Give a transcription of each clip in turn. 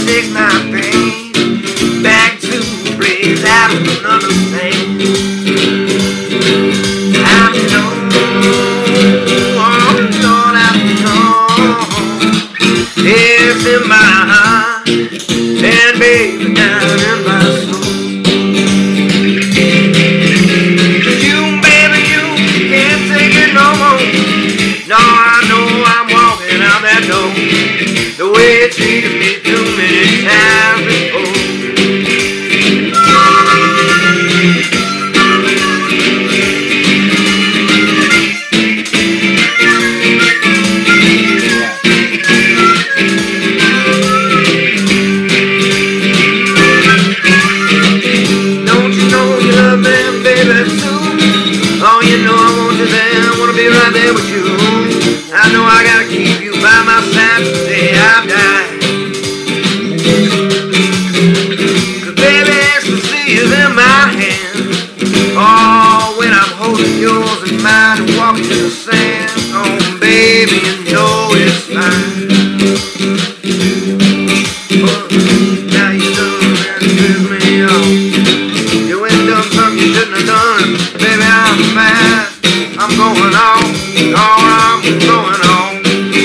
takes my pain back to a place I don't understand. I know, oh Lord, I know it's in my heart and baby down in my soul. You, baby, you can't take it no more. No, I know I'm walking out that door the way it treated me too many times before. Don't you know you love me, baby, too? Oh, you know I want you there, I wanna be right there with you. I know I gotta keep you by my side today I die. Cause baby, ecstasy is in my hand. Oh, when I'm holding yours in mine and walking in the sand. Oh, baby, you know it's fine. Oh, now you done and piss me off. You ain't done something you shouldn't have done. Baby, I'm mad. I'm going on. Oh, I'm going on.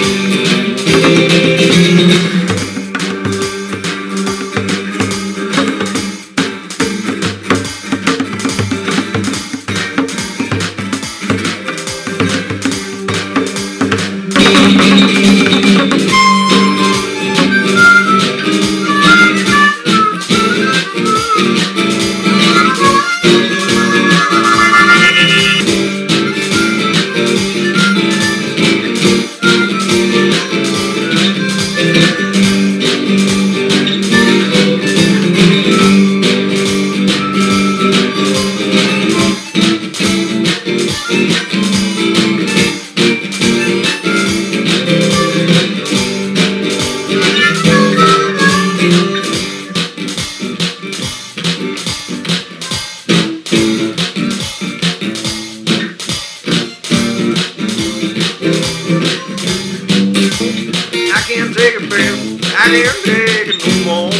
I can't take it, baby. I can't take it no more.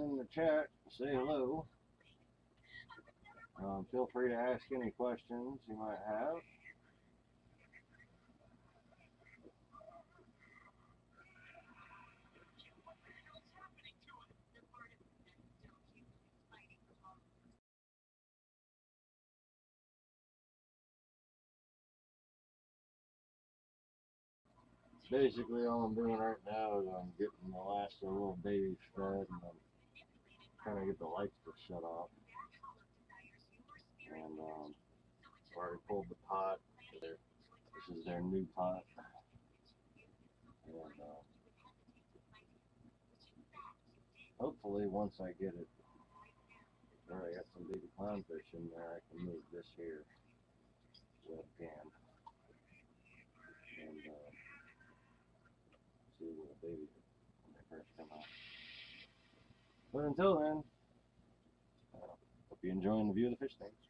in the chat, say hello. Feel free to ask any questions you might have. Basically, all I'm doing right now is I'm getting the last of the little babies fed, and I'm trying to get the lights to shut off. And already pulled the pot. This is their new pot. And hopefully, once I get it, I got some baby clownfish in there, I can move this here webcam and see the little baby when they first come out. But until then, hope you're enjoying the view of the fish tanks.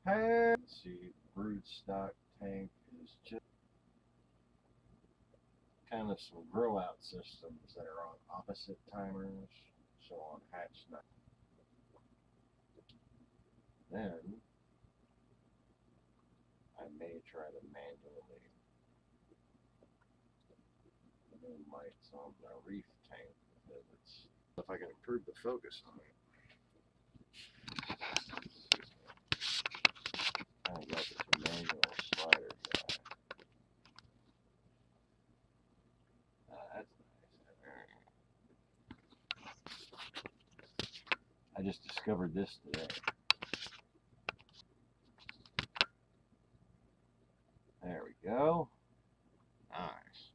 Let's see, broodstock tank is just kind of some grow out systems that are on opposite timers. So on hatch 9. Then I may try to manually move lights on the reef tank because it's if I can improve the focus on it. I got this manual slider guy. That's nice. I just discovered this today. There we go. Nice.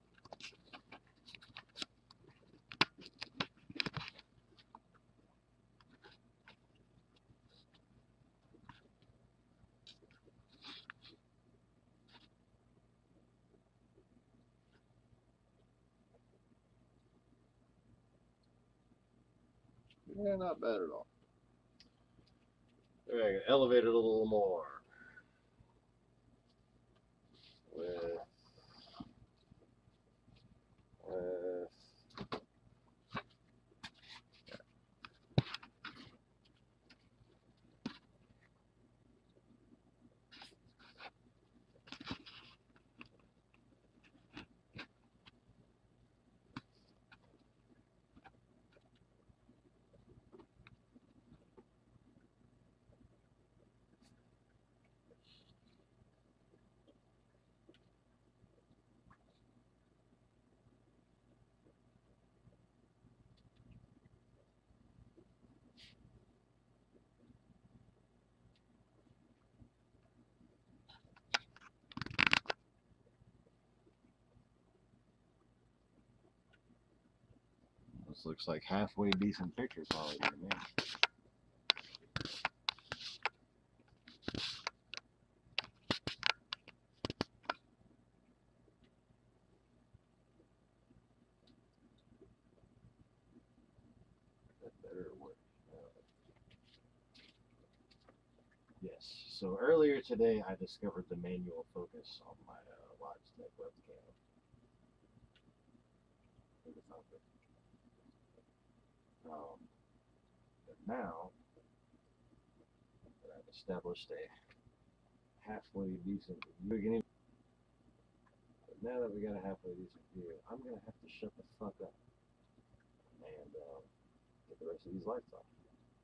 Yeah, not bad at all. There, I can elevate it a little more. With this looks like halfway decent picture quality to me. That better work. Yes. So earlier today, I discovered the manual focus on my Logitech webcam. But now that I've established a halfway decent view, but now that we got a halfway decent view, I'm gonna have to shut the fuck up and get the rest of these lights off.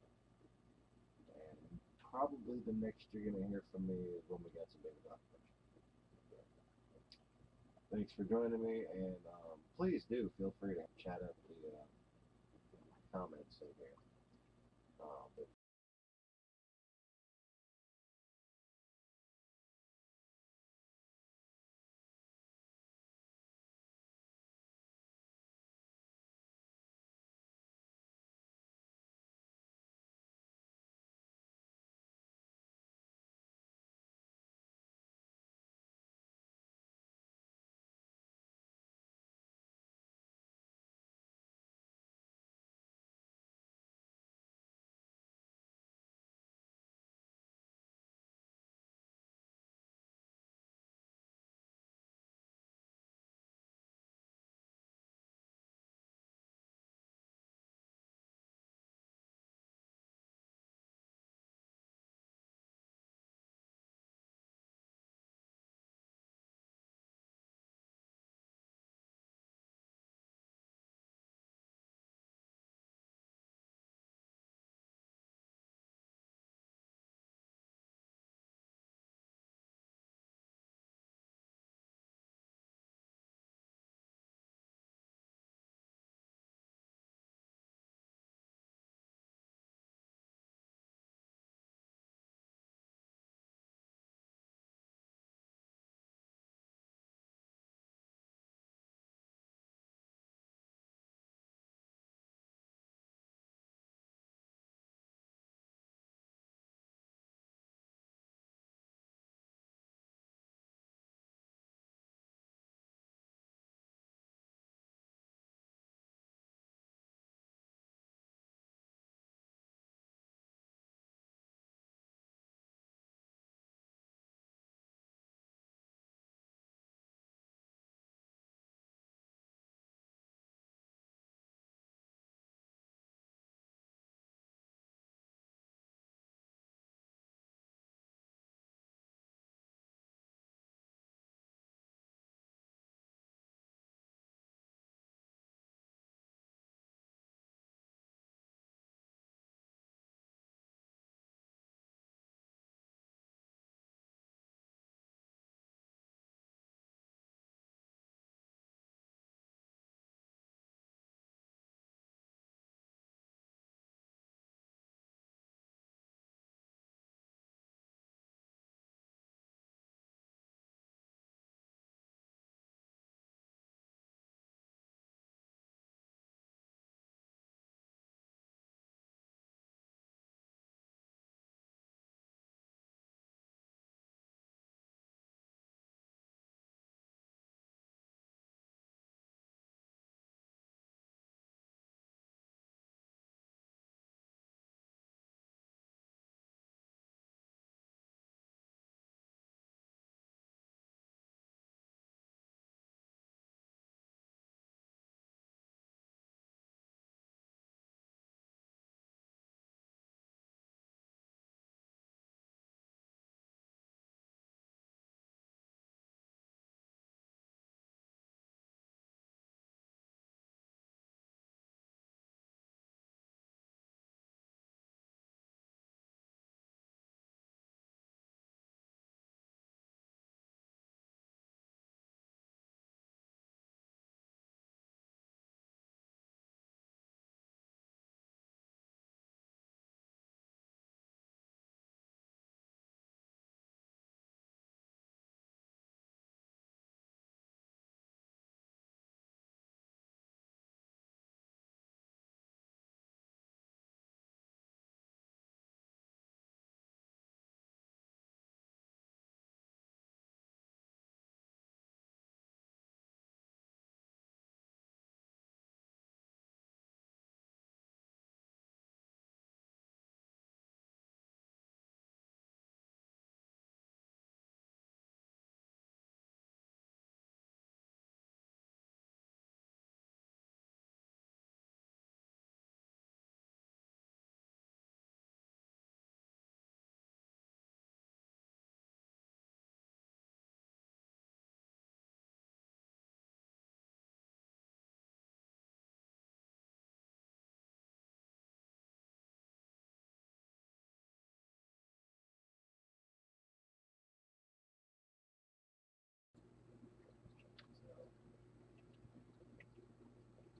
And probably the next you're gonna hear from me is when we got some big documents. Thanks for joining me, and please do feel free to chat up the comments in here.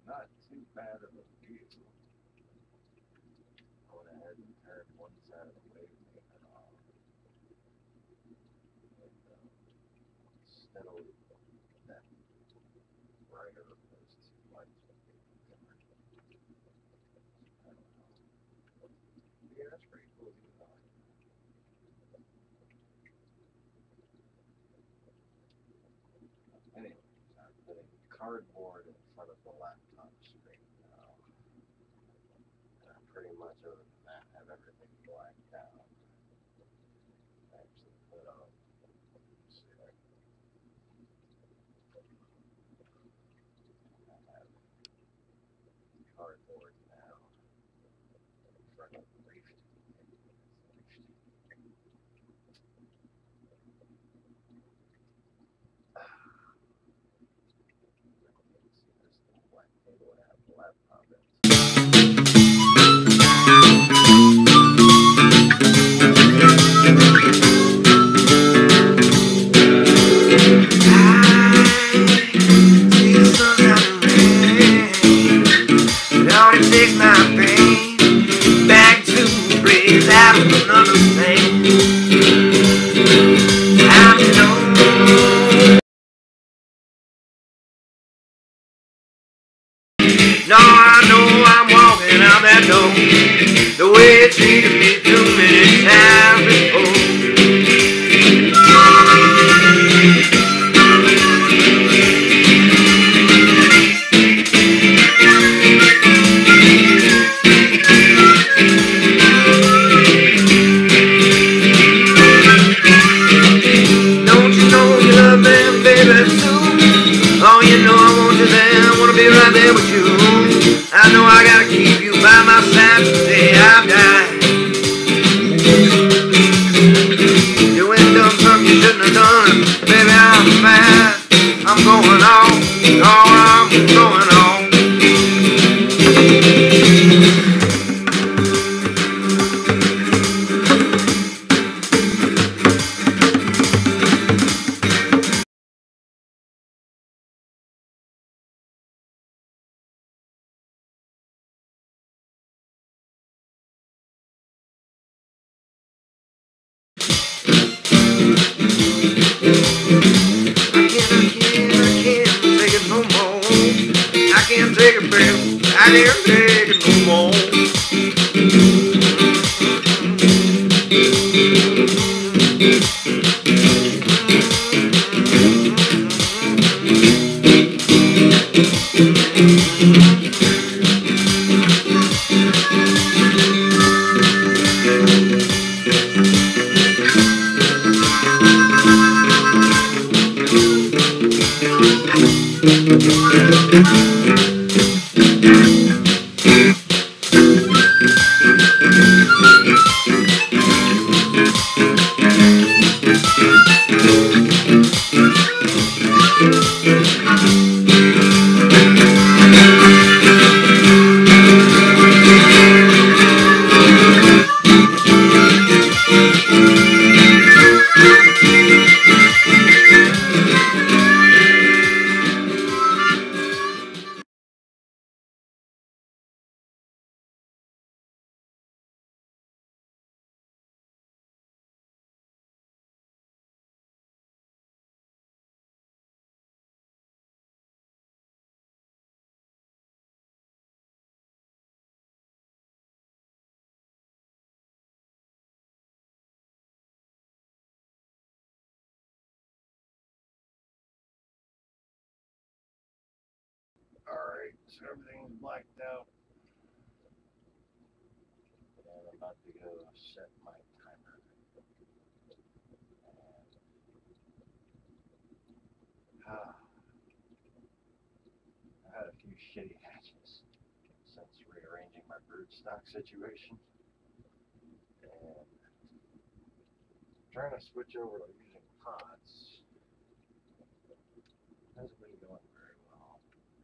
not too bad of a view. I went ahead and turned one side of the wave maker off. And steadily that brighter those two lights would be different. I don't know. Yeah, that's pretty cool. Anyway, I'm putting cardboard in front of the laptop screen now. And pretty much other than that, have everything blacked out. I actually put on, let's see, I have cardboard now in front of the leaf. Black table and have the laptop in. Takes my pain back to breathe out of another thing. I know. No, I know I'm walking out that door the way it treated me too many times before. Oh, you know I want you there, I wanna be right there with you. I know I gotta keep you by my side till the day I die. You ain't done something you shouldn't have done, baby, I'm mad. I'm going on, oh, I'm going on. I can't take it, baby. I can't take it no more. Alright, so everything's blacked out. And I'm about to go set my timer. And, I've had a few shitty hatches since rearranging my broodstock situation. And trying to switch over to using pods hasn't been going very well.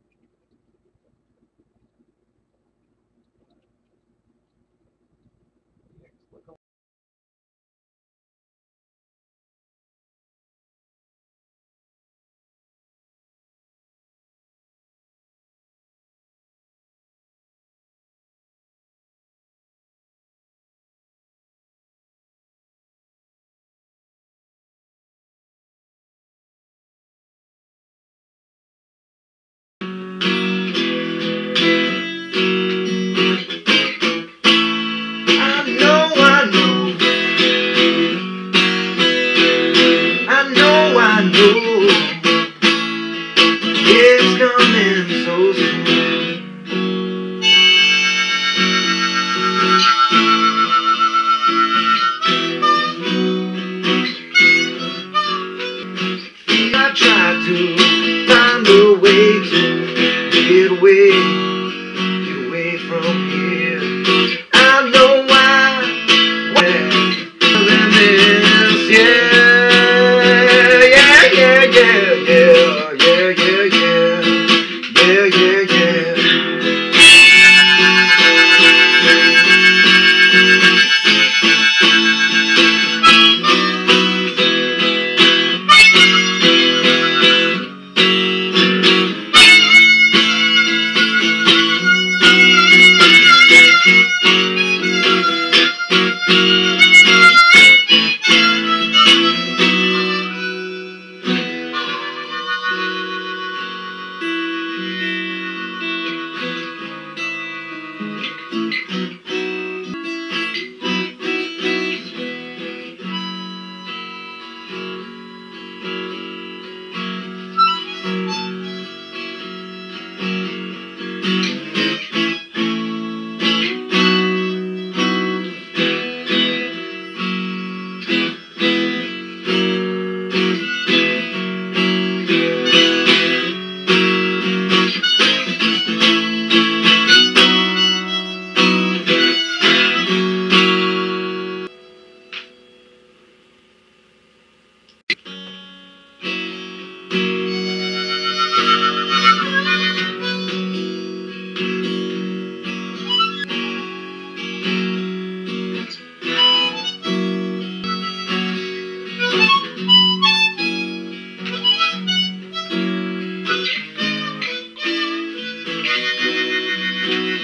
Look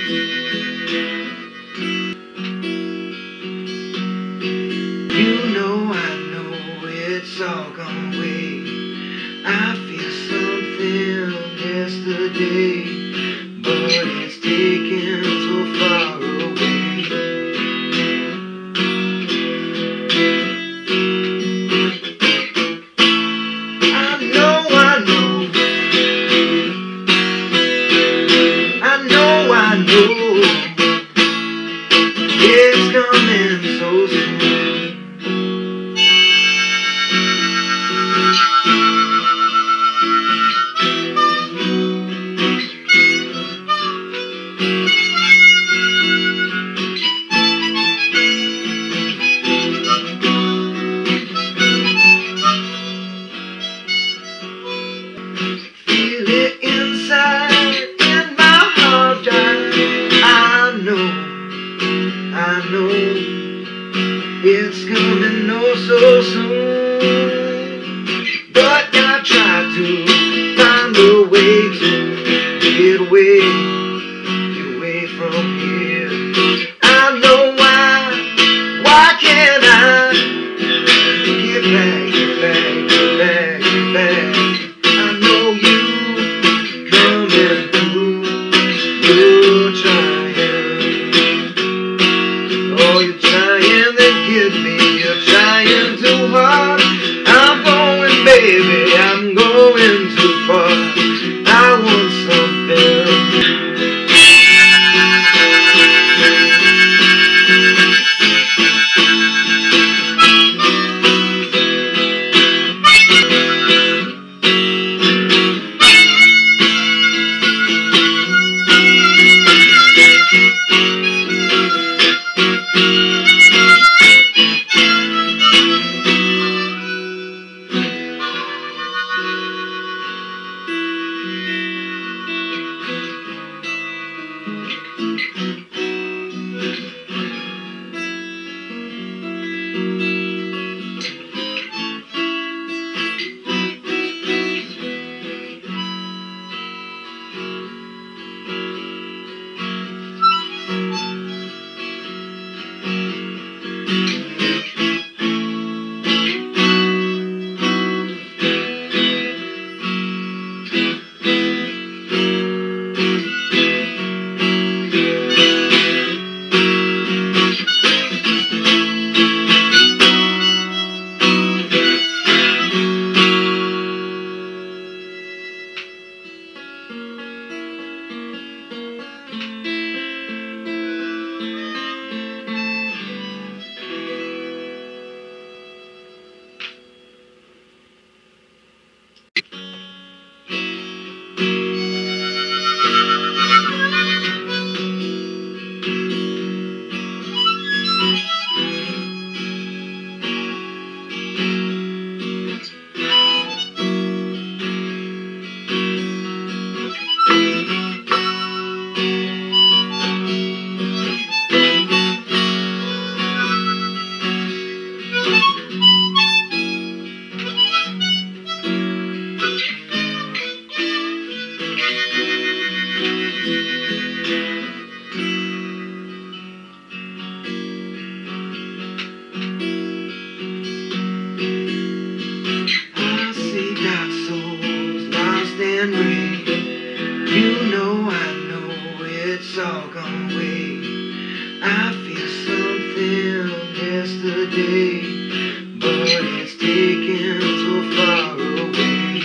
You know I know it's all gone away. I feel something yesterday, but it's taken so far away. I know it's coming so soon. Feel it inside in my hard drive. I know it's coming oh so soon, but I try to find a way to get away from here. I know why can't I get back? I know you coming through, you're trying. Oh, you're trying to get me, you're trying too hard. I'm going, baby, I'm going too far. I want something. You know I know it's all gone away. I feel something yesterday, but it's taken so far away.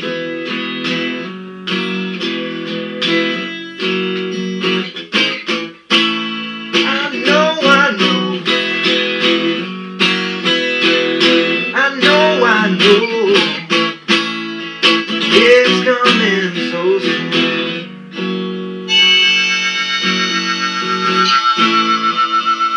I know it's coming so soon.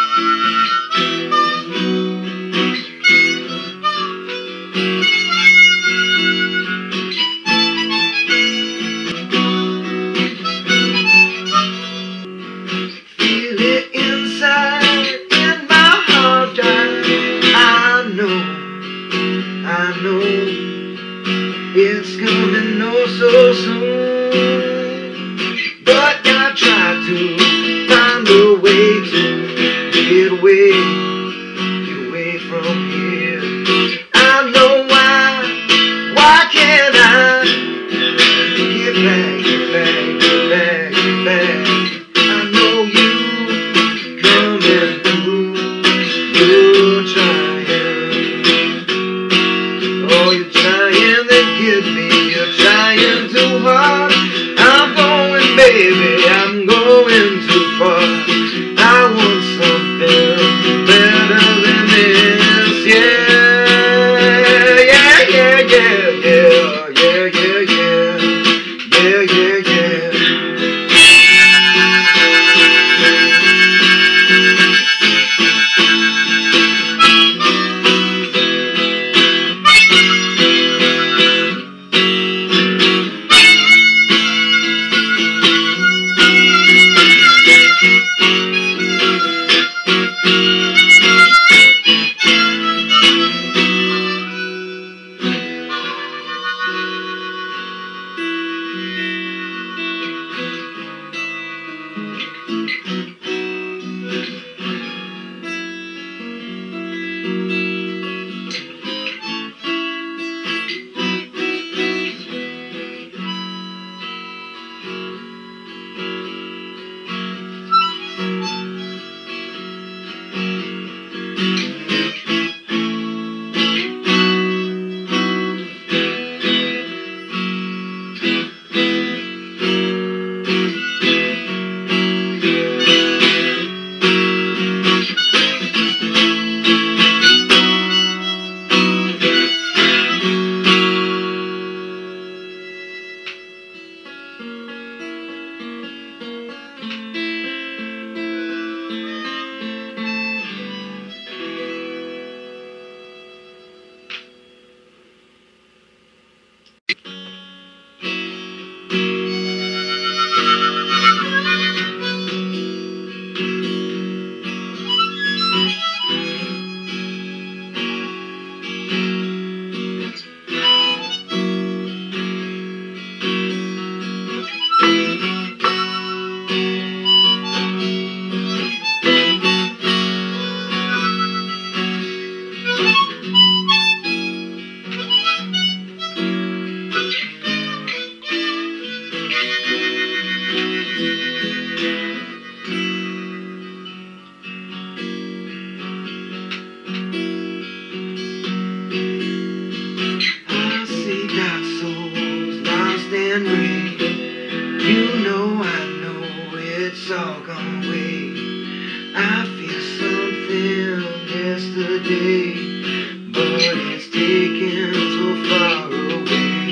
You know, I know it's all gone away. I feel something yesterday, but it's taken so far away.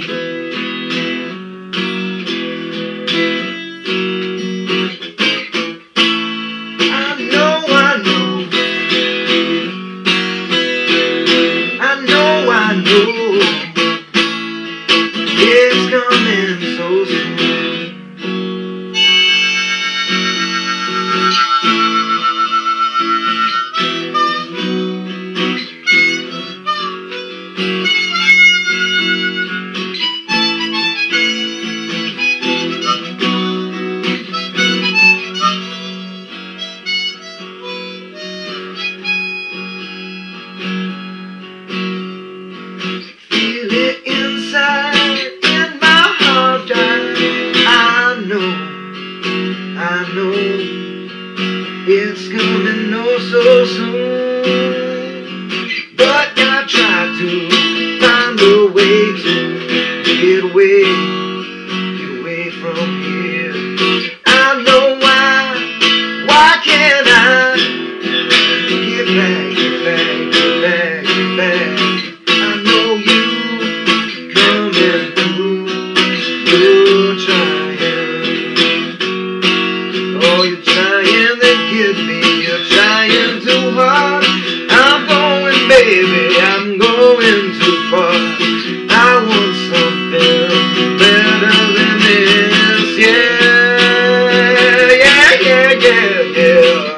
I know it's coming so soon. Feel it inside in my heart, I know it's coming oh so soon. But I try to find a way to get away from here. I know why can't I get back, get back, get back, get back? I know you coming through. You're trying, oh you're trying to get me. You're trying too hard. I'm going, baby, I'm going too far. I want something better than this. Yeah, yeah, yeah, yeah, yeah.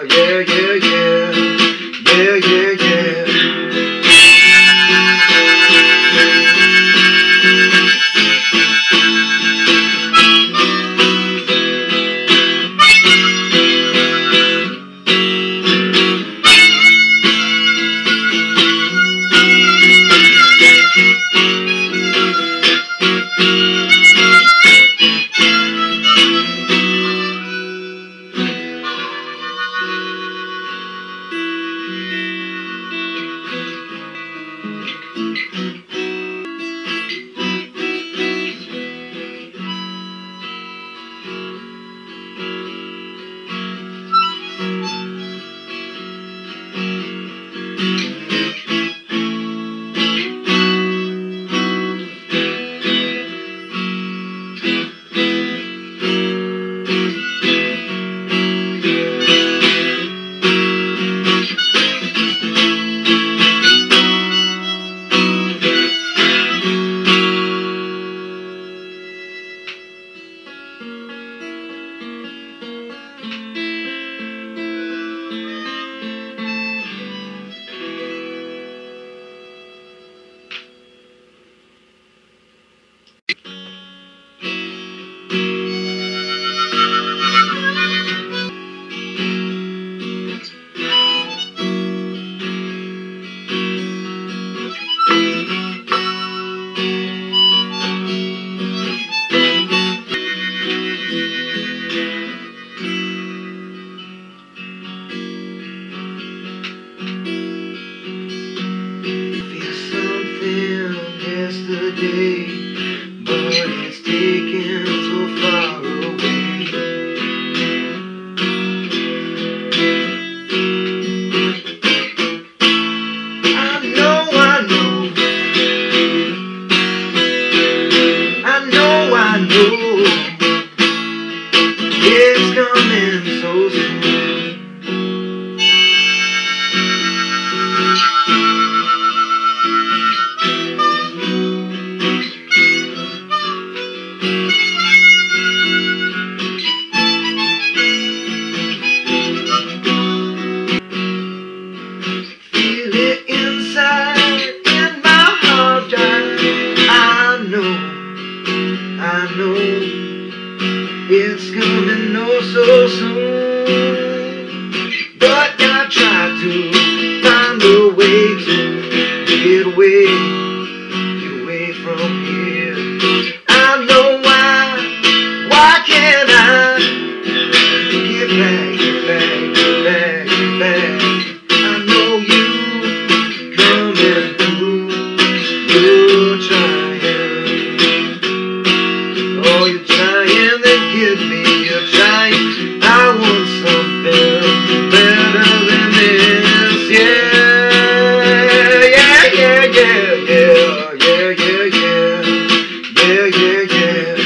get back, get back, get back, get back. I know you coming through. You're trying. Oh, you're trying to get me. You're trying. I want something better than this. Yeah, yeah, yeah, yeah, yeah, yeah, yeah, yeah, yeah, yeah, yeah.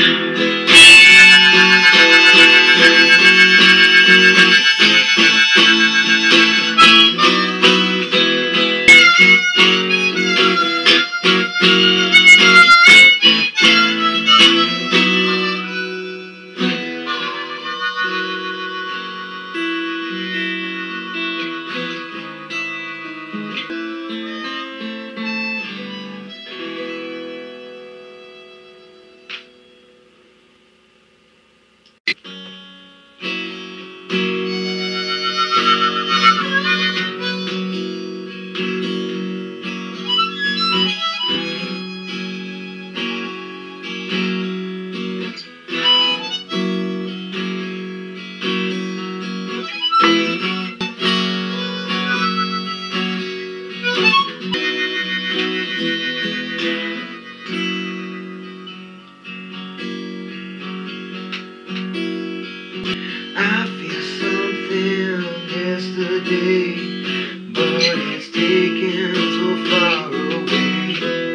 I feel something yesterday, but it's taken so far away.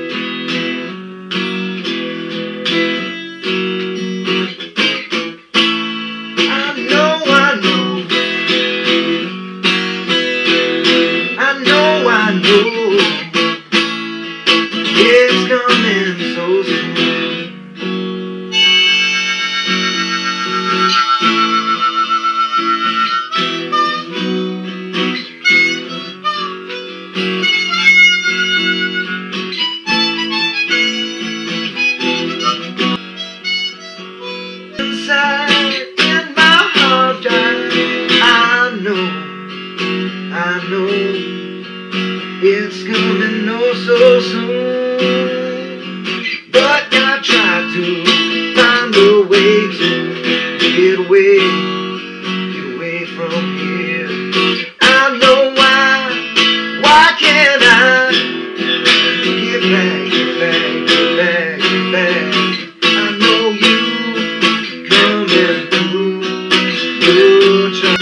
I know, I know, I know, I know, it's coming so soon. Inside, in my heart, I know, it's coming oh so soon. But I try to find a way to get away from here. I know why can't I get back, get back, get back, get back? I know you coming through. You're trying.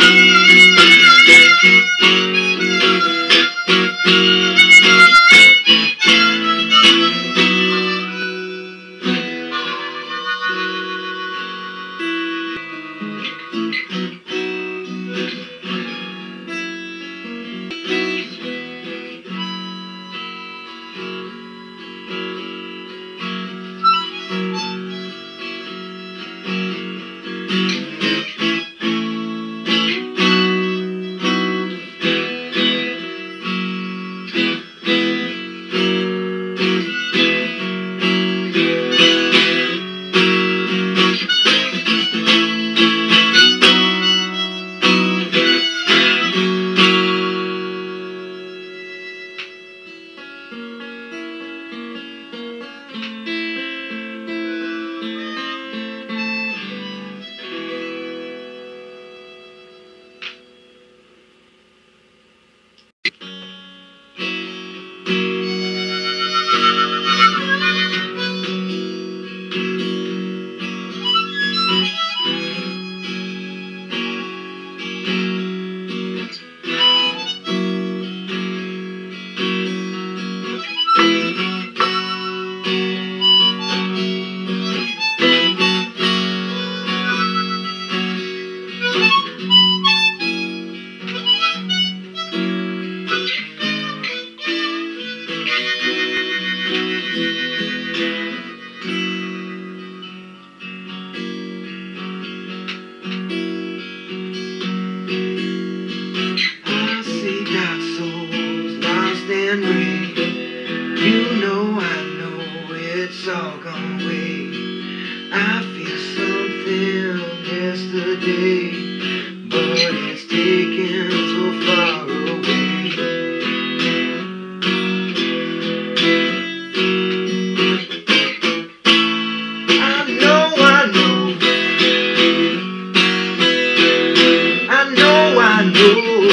know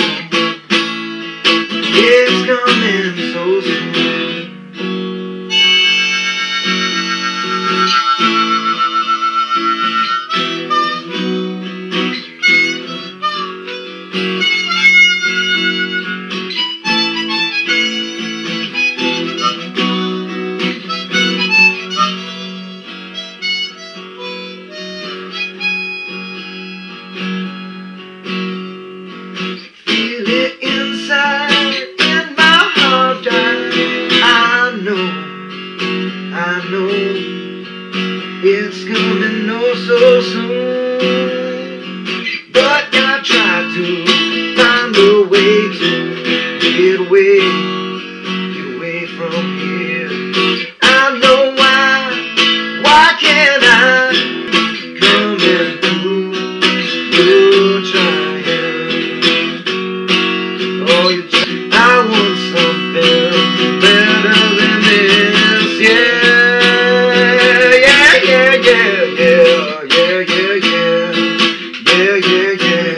it's coming so soon. Feel it inside in my heart, I know it's coming oh so soon. But I try to find a way to get away from here. I know why can't I come through your trying? Oh, I want something better than this, yeah, yeah, yeah, yeah, yeah, yeah, yeah, yeah, yeah, yeah, yeah.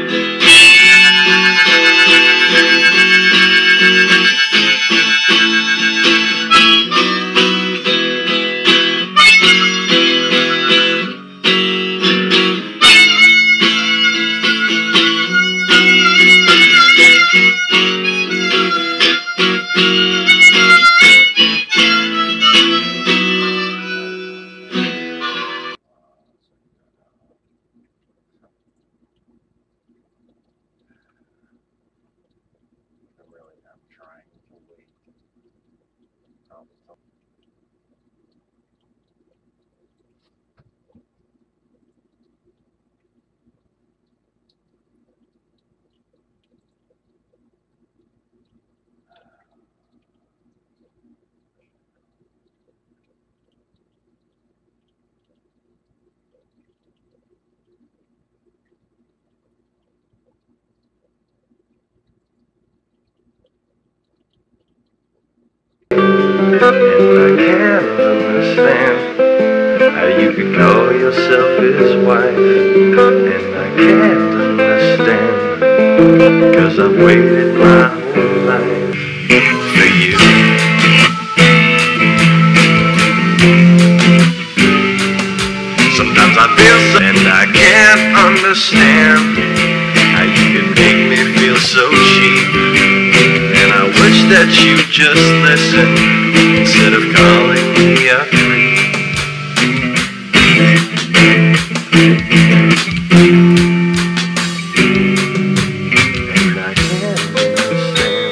I'm trying to wait. And I can't understand how you could call yourself his wife. And I can't understand, 'cause I've waited my whole life for you. Sometimes I feel so, and I can't understand how you can make me feel so cheap. And I wish that you'd just listen instead of calling me a creep. And I can't understand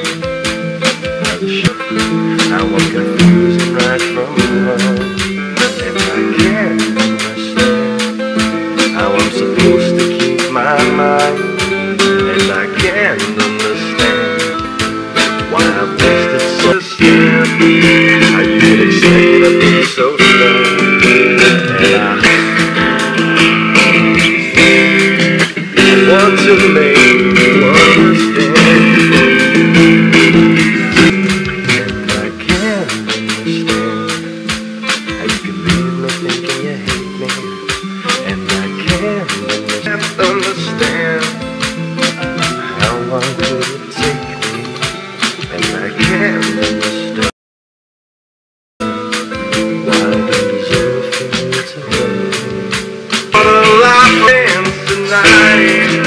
how I'm confusing right from wrong. And I can't understand how I'm supposed to keep my mind. And I can't understand why I've wasted so scared. How you can expect me to be so slow. And I want to make you understand. And I can't understand how you can leave me thinking you hate me. And I can't understand how long could it take me. And I can't understand why I don't deserve for you to love me. What a life ends tonight.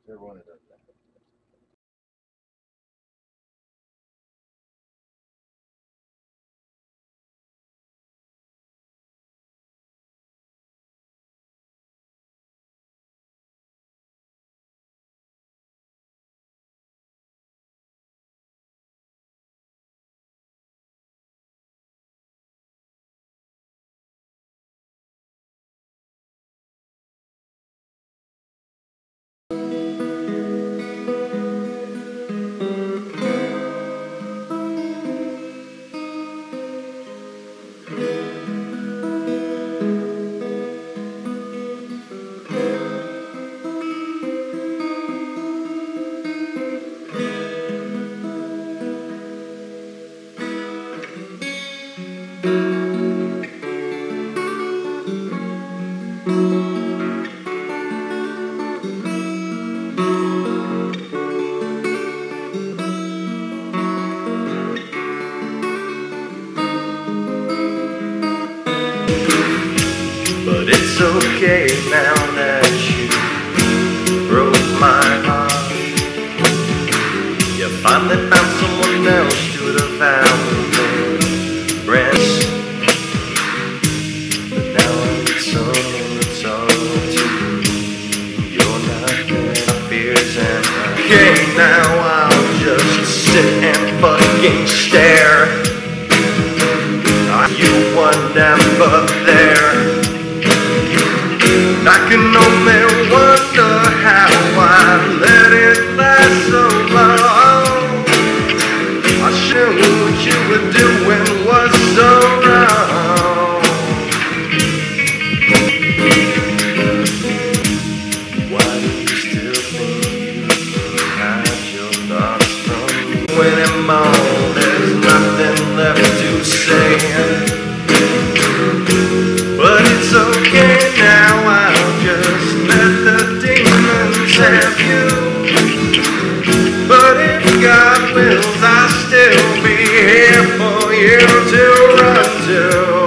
everyone that does that. But it's okay now that you broke my heart. You finally found someone else to devour the rest. But now it's all to you. You're not there. My fears and okay, now I'll just sit and fucking stare. You were never there. I can only wonder how I let it last so long. I sure what you were doing was so wrong. Why do you still think you can hide your thoughts from me? Anymore, there's nothing left to say. But it's okay now, I'll just let the demons have you. But if God wills, I'll still be here for you to run to.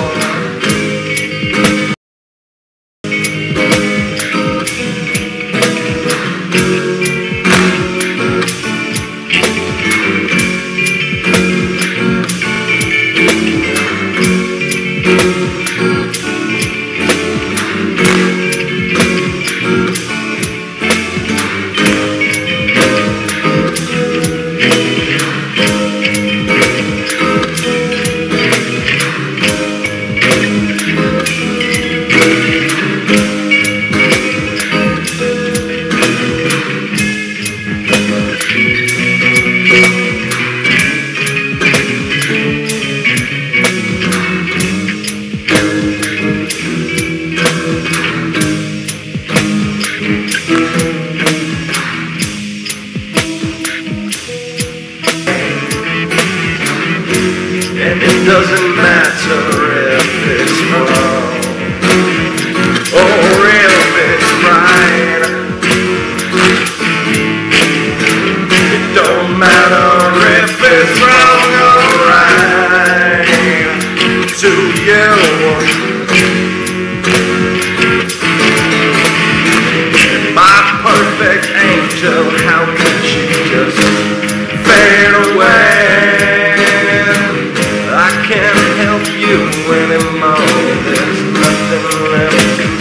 And it doesn't matter if it's wrong or if it's right. It don't matter if it's wrong or right to you. My perfect angel, how could you just fade away? I can't help you anymore, there's nothing left to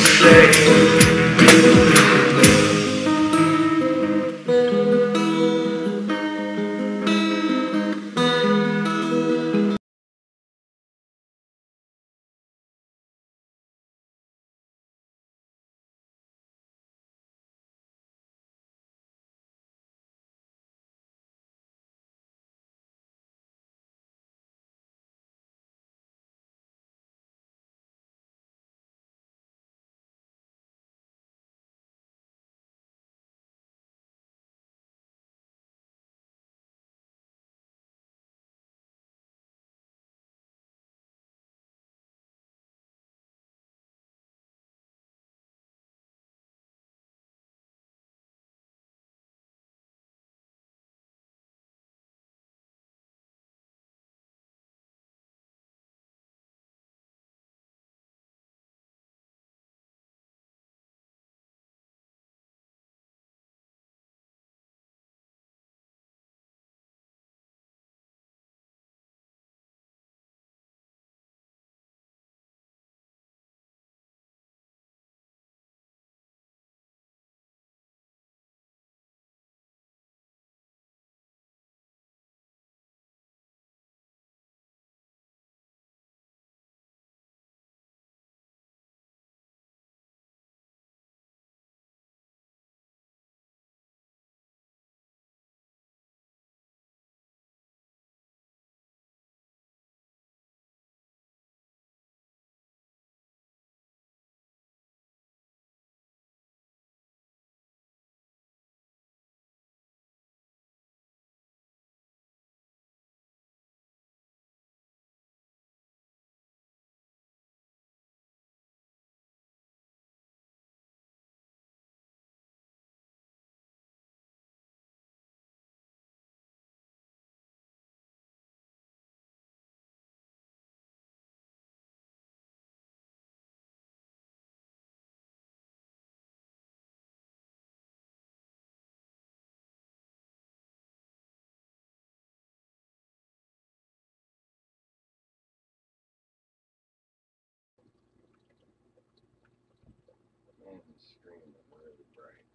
screen that's really bright.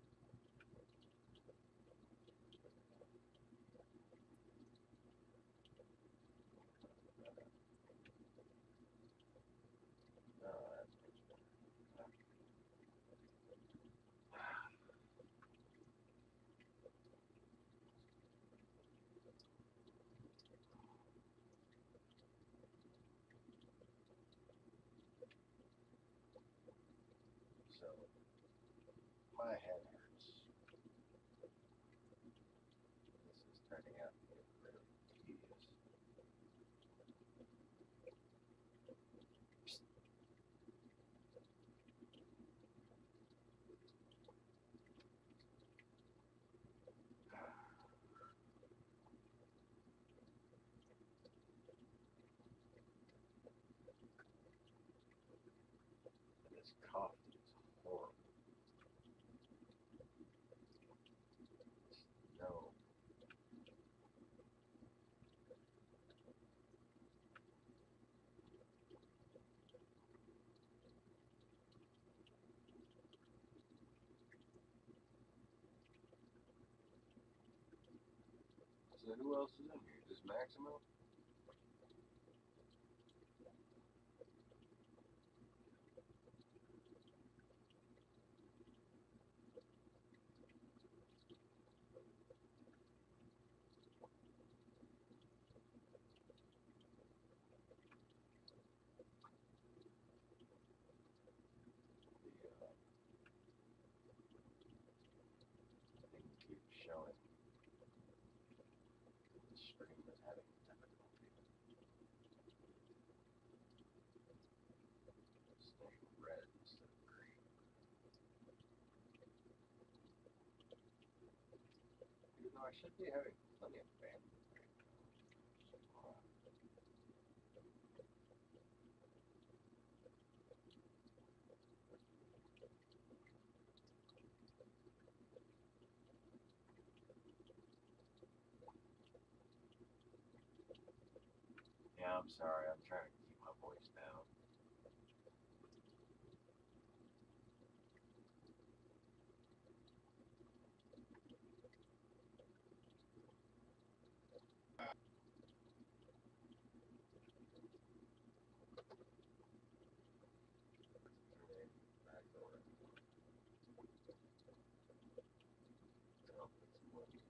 Oh, that's much better. So, my head hurts. This is turning out to be really tedious. This coffee is horrible. No. So who else is in here? Just Maximo? The thing keeps showing. The stream is having difficulty. Staying red instead of green. Even though I should be having plenty of bandwidth right now. Yeah, I'm sorry. I'm trying to keep my voice down. Back over. No, it's working.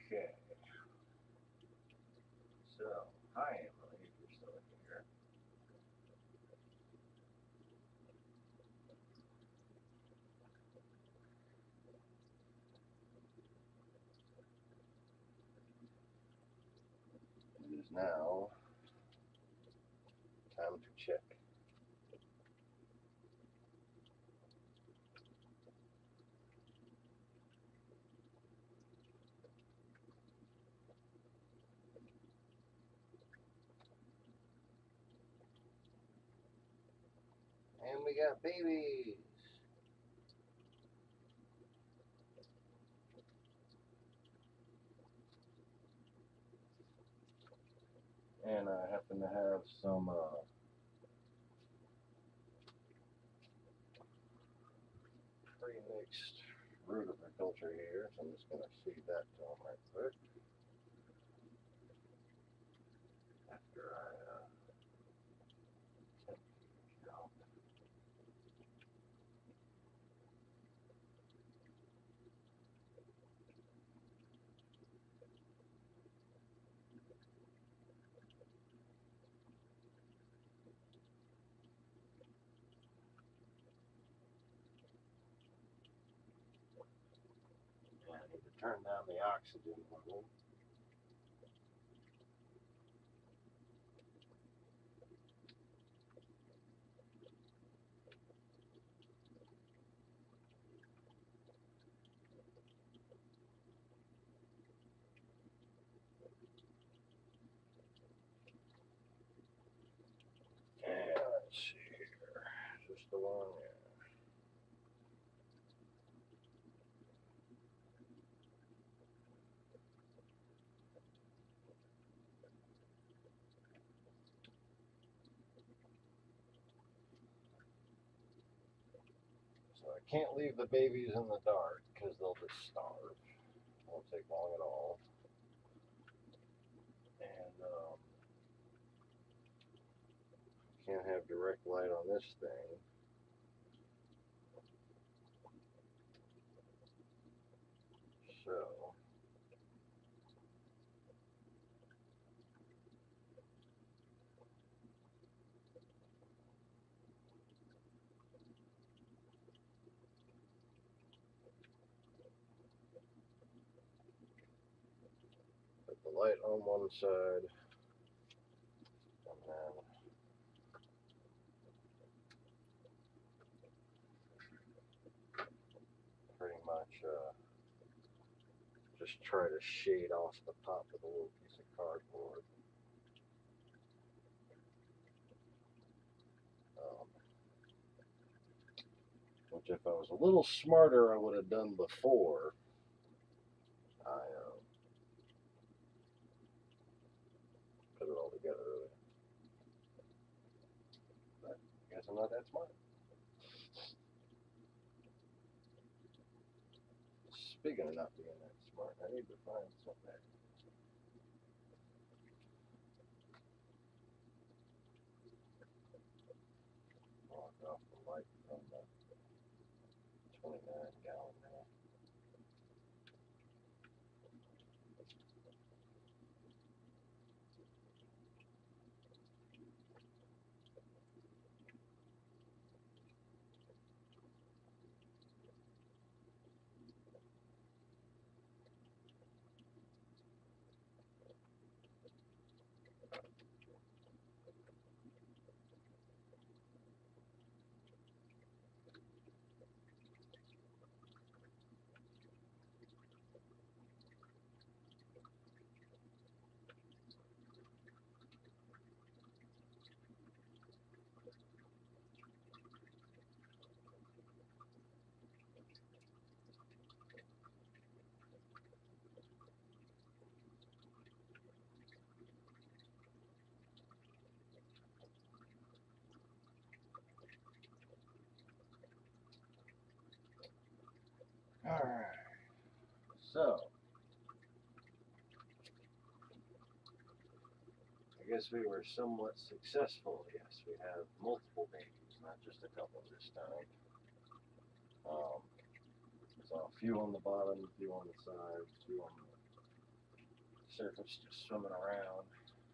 Okay. So, hi Emily, if you're still here. It is now time to check. And we got babies. And I happen to have some pre-mixed root agriculture here, so I'm just going to feed that to them right quick. After I I need to turn down the oxygen level. And let's see here, just along there. So I can't leave the babies in the dark because they'll just starve. Won't take long at all. And can't have direct light on this thing. So put the light on one side, and then pretty much just try to shade off the top of the little piece of cardboard. Which if I was a little smarter, I would have done before I put it all together. But I guess I'm not that smart. Speaking of not being that smart, I need to find something. Lock off the light from the 29-gallon now. Alright, so I guess we were somewhat successful. Yes, we have multiple babies, not just a couple this time. So a few on the bottom, a few on the sides, a few on the surface, just swimming around.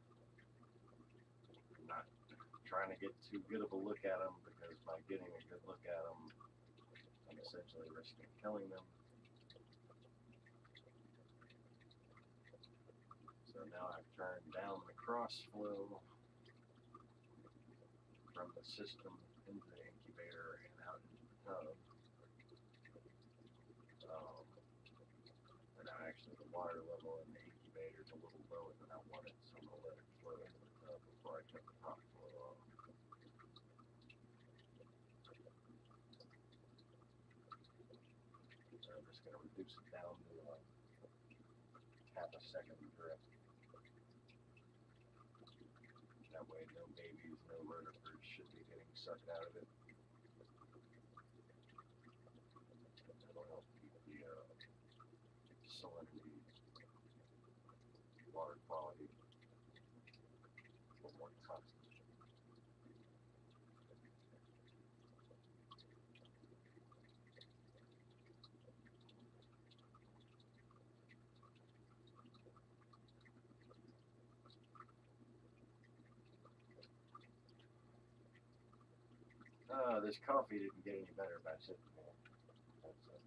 I'm not trying to get too good of a look at them, because by getting a good look at them, I'm essentially risking killing them. So now I've turned down the cross flow from the system into the incubator and out into the tub. And now actually the water level in the incubator is a little lower than I wanted, so I'm going to let it flow into the tub before I cut the top flow off. So I'm just going to reduce it down to half a second drip. That way no babies, no rotifers should be getting sucked out of it. That'll help keep the salinity, water quality a little more constant. This coffee didn't get any better by sitting there. That's it.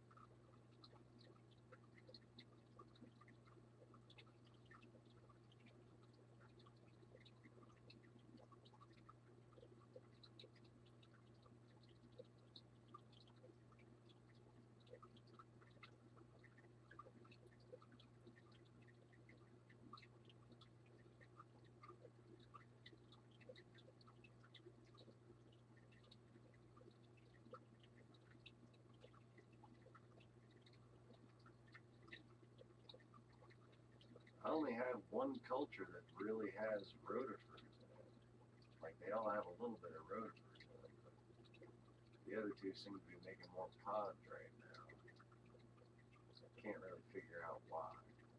I only have one culture that really has rotifers in it. Like, they all have a little bit of rotifers in it, but the other two seem to be making more pods right now. So I can't really figure out why.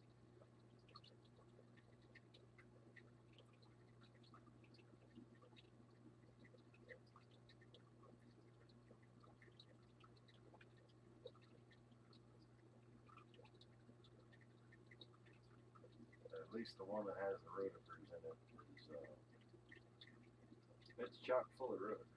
At least the one that has the rotifers in it is, it's chock full of rotifers.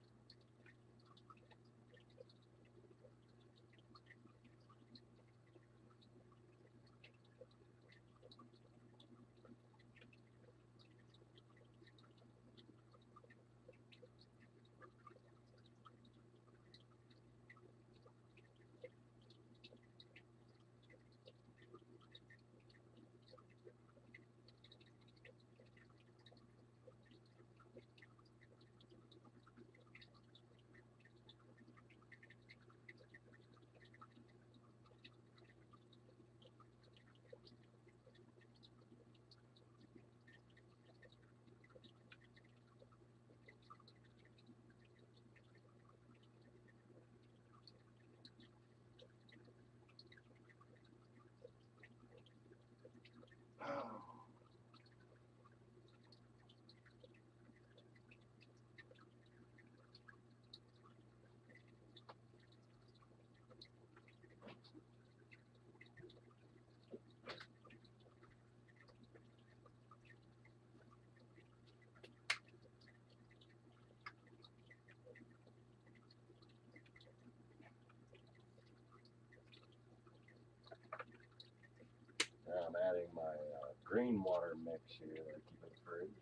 Now I'm adding my green water mix here that I keep in the fridge.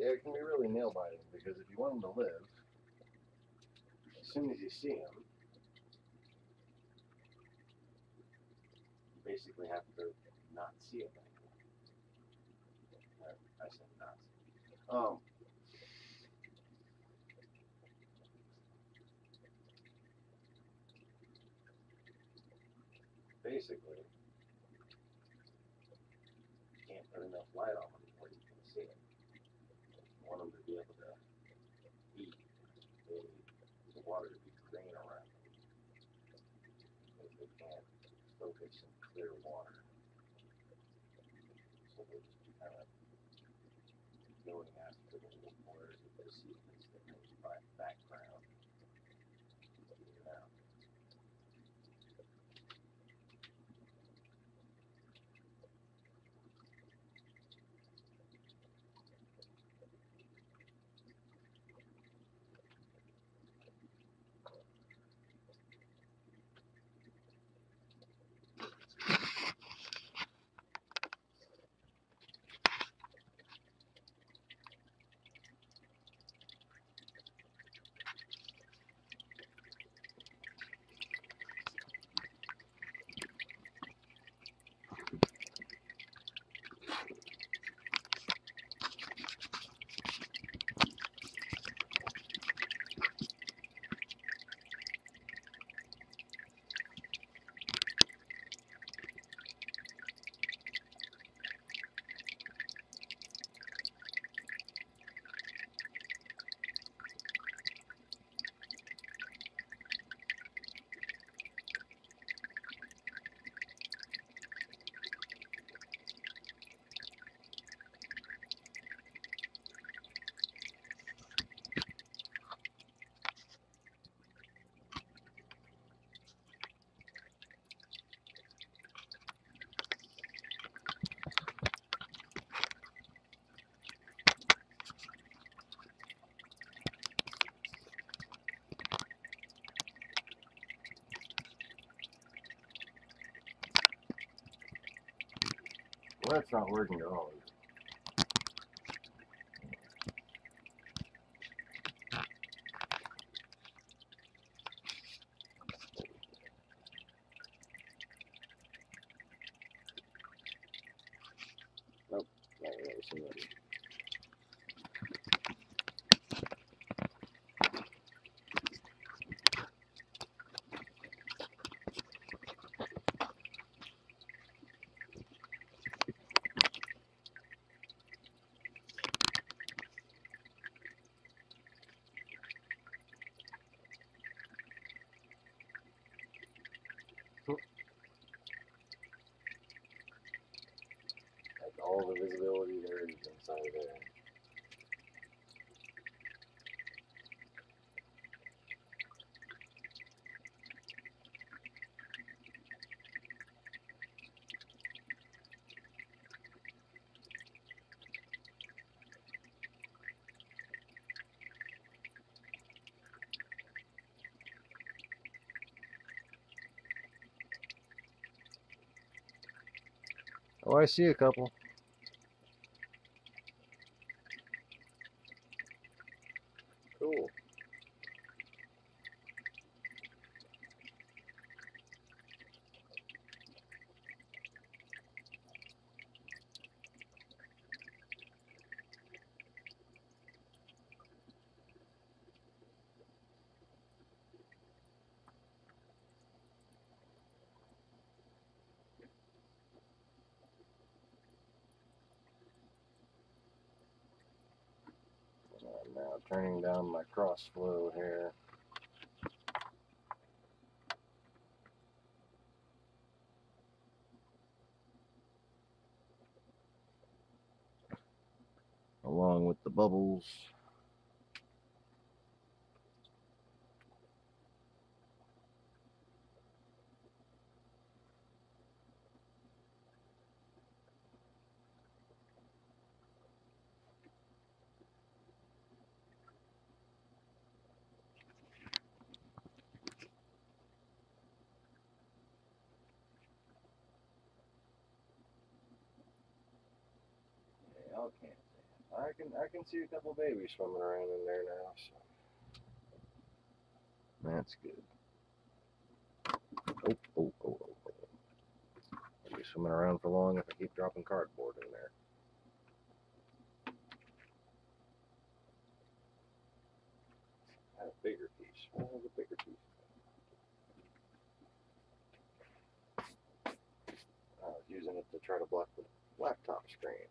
Yeah, it can be really nail biting because if you want them to live, as soon as you see them, you basically have to not see them anymore. I said not see. Basically, you can't put enough light on them before you can see them. You want them to be able to eat. They need the water to be green around them. If they can't focus in clear water, so they'll just be kind of going after the little corners of their sequence that may be background. You know. Well, that's not working at all. Nope, not really. Like all the visibility there is inside of there. Oh, I see a couple. Cool. I'm now turning down my cross flow here. Along with the bubbles. Yeah, I can't. I can see a couple babies swimming around in there now, so that's good. I'll be swimming around for long if I keep dropping cardboard in there. I had a bigger piece. What was a bigger piece? I was using it to try to block the laptop screen.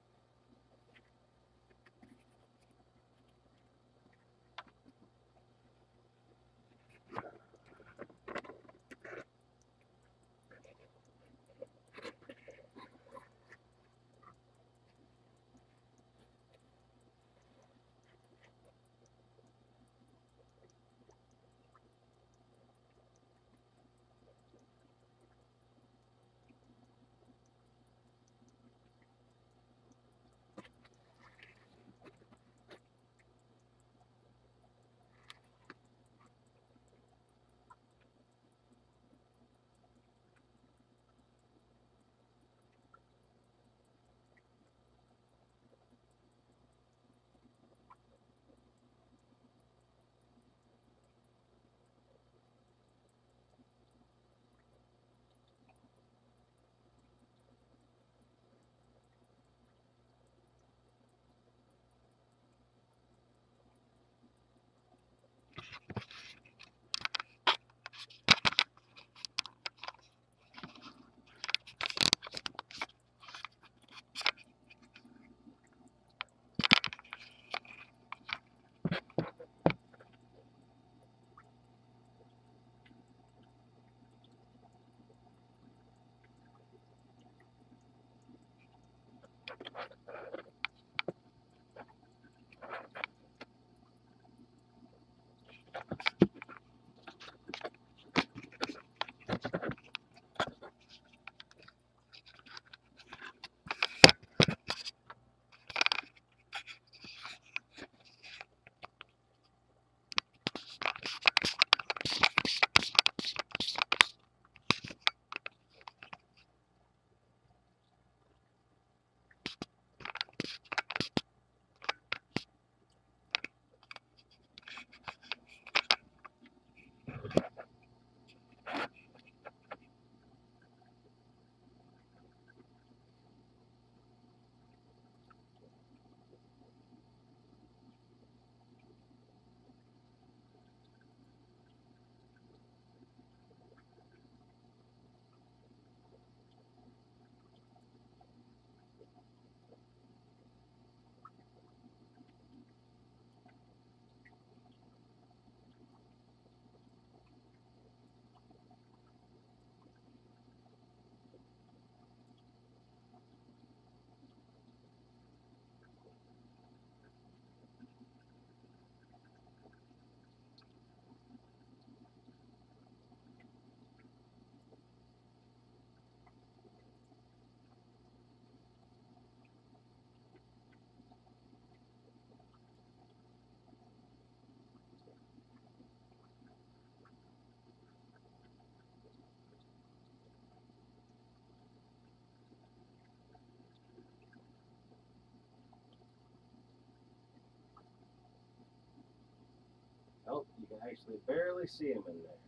Oh, you can actually barely see them in there.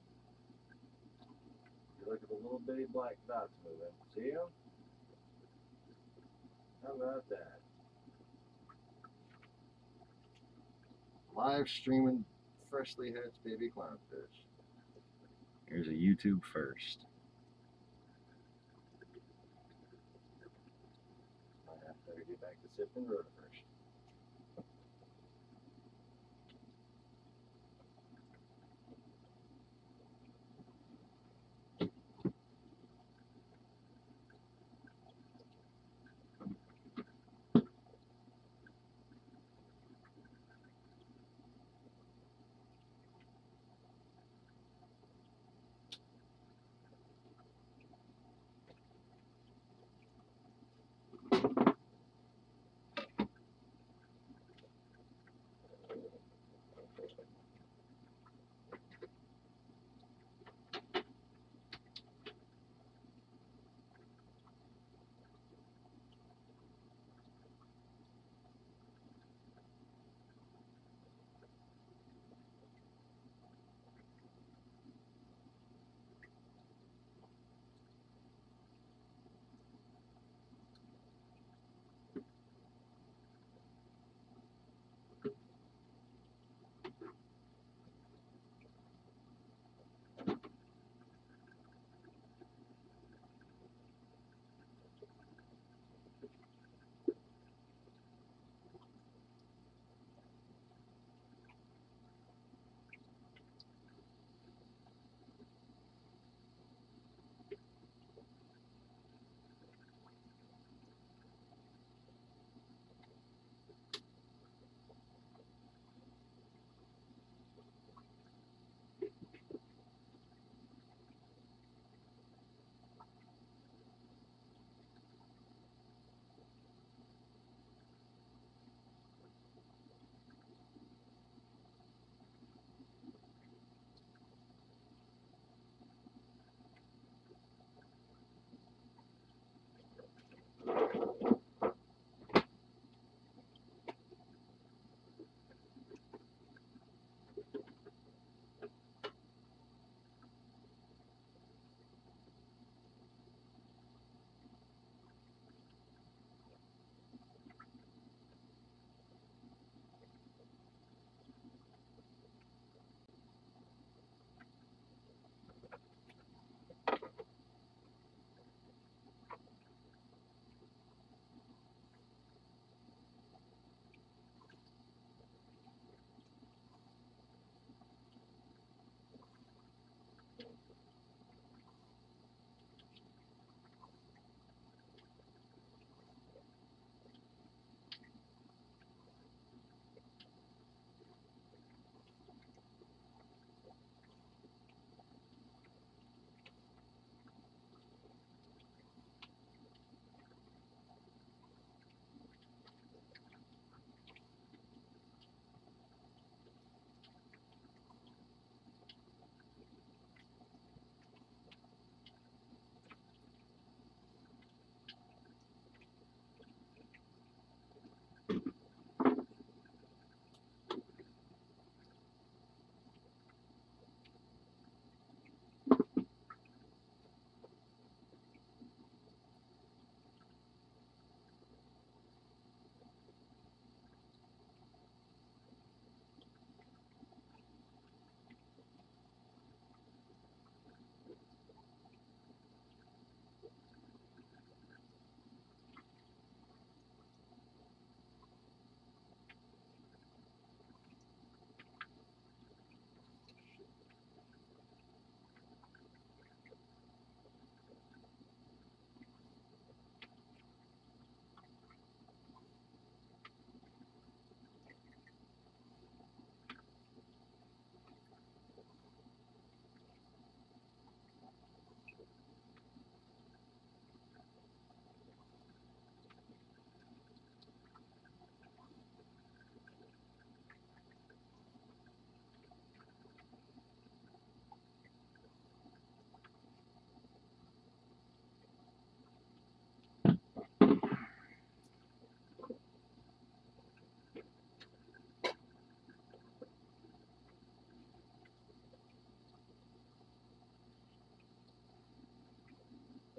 You look at the little bitty black dots moving. See them? How about that? Live streaming freshly hatched baby clownfish. Here's a YouTube first. Might have to get back to sifting rotifers.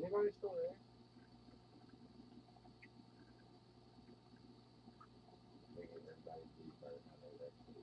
Anybody still there? Maybe everybody leave by the time they actually.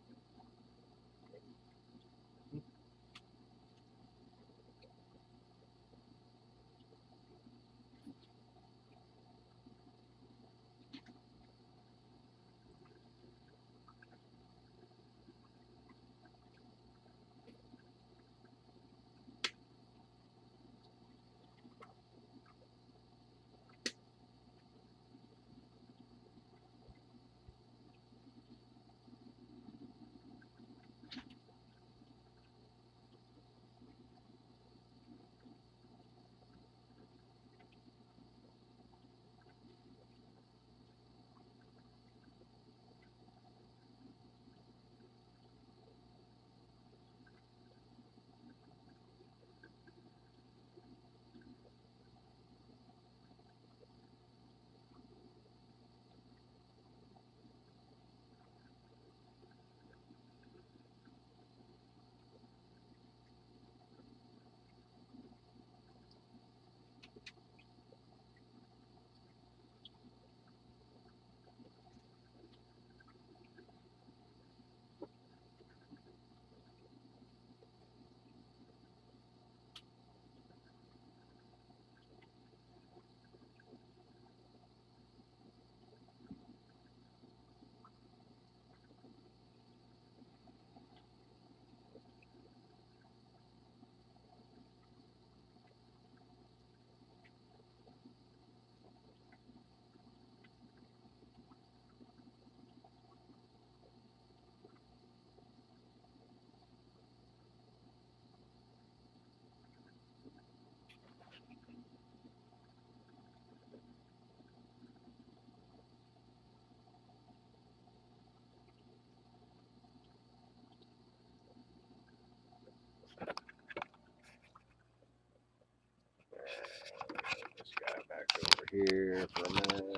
This guy back over here for a minute.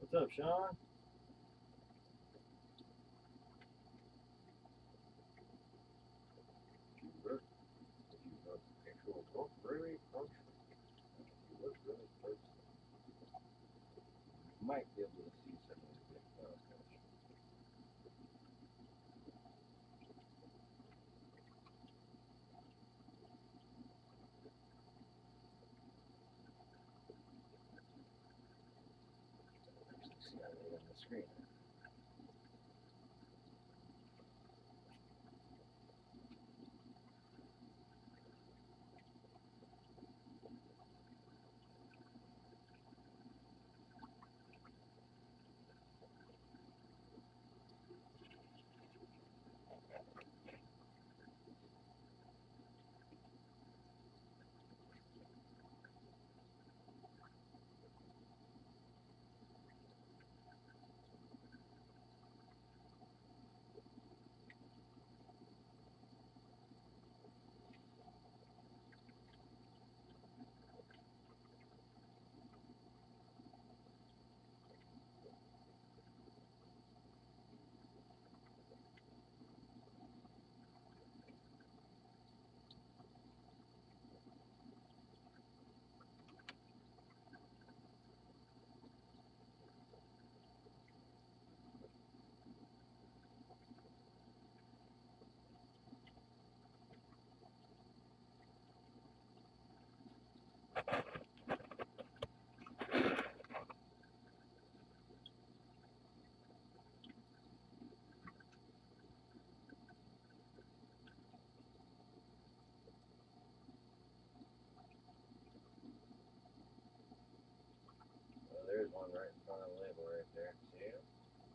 What's up, Sean? You look really functional. You look really thirsty. You might be able to see some of the big fish. See how they on the screen. Well, there's one right in front of the label right there. See it?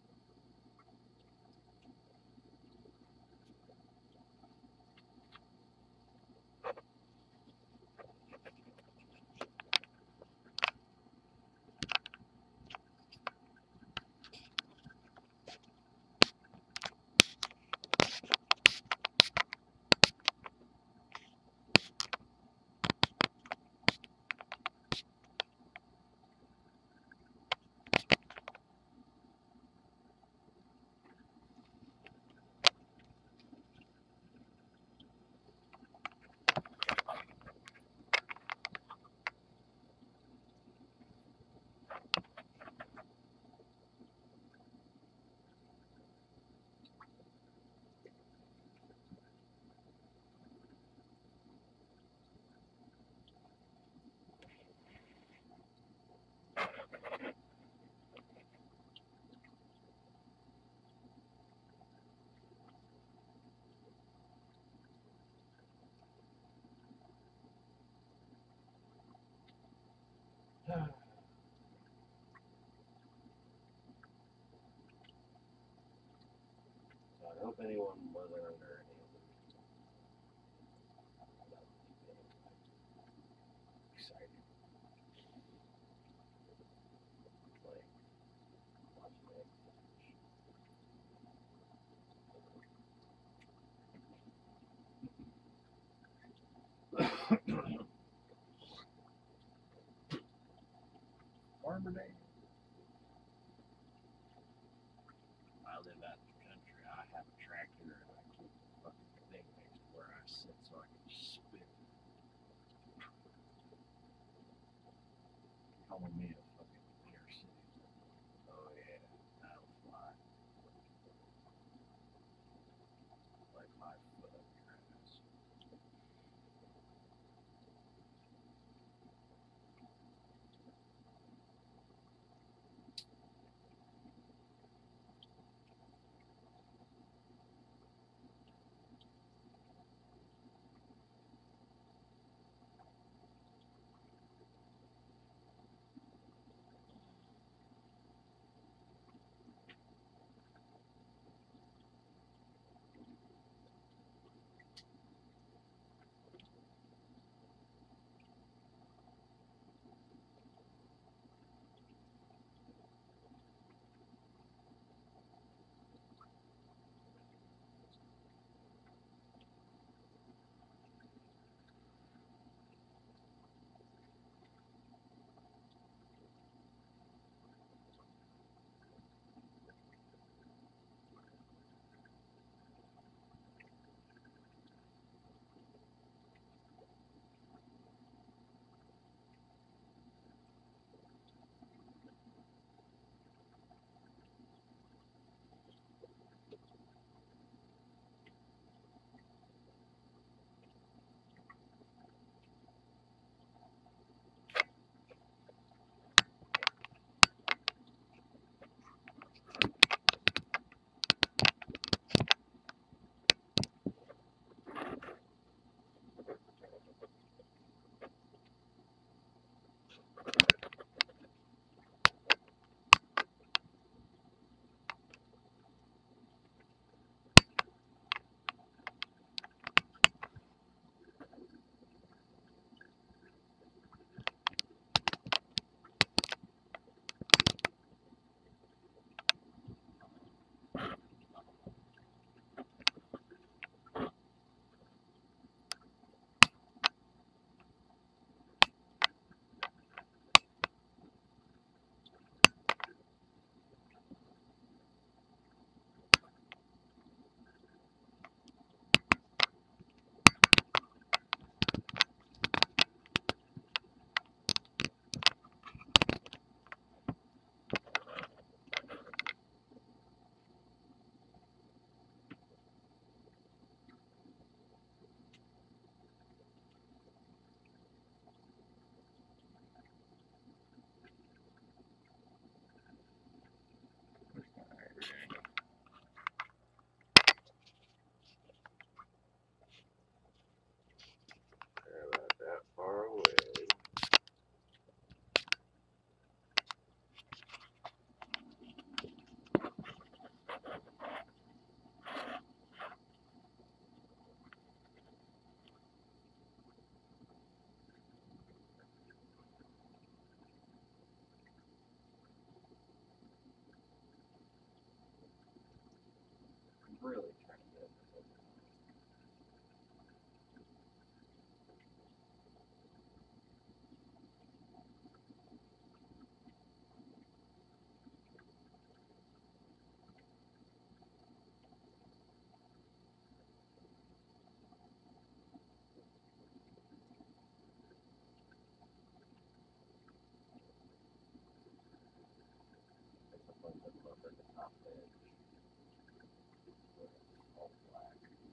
So I hope anyone wasn't under any illusion. That would be exciting. Like watching it. Arbor Day. I live out in the country. I have a tractor and I keep the fucking thing next to where I sit so I can spit. Calling me a fucking inner city. Oh yeah, that'll fly. Like my foot up your ass. edge. All black.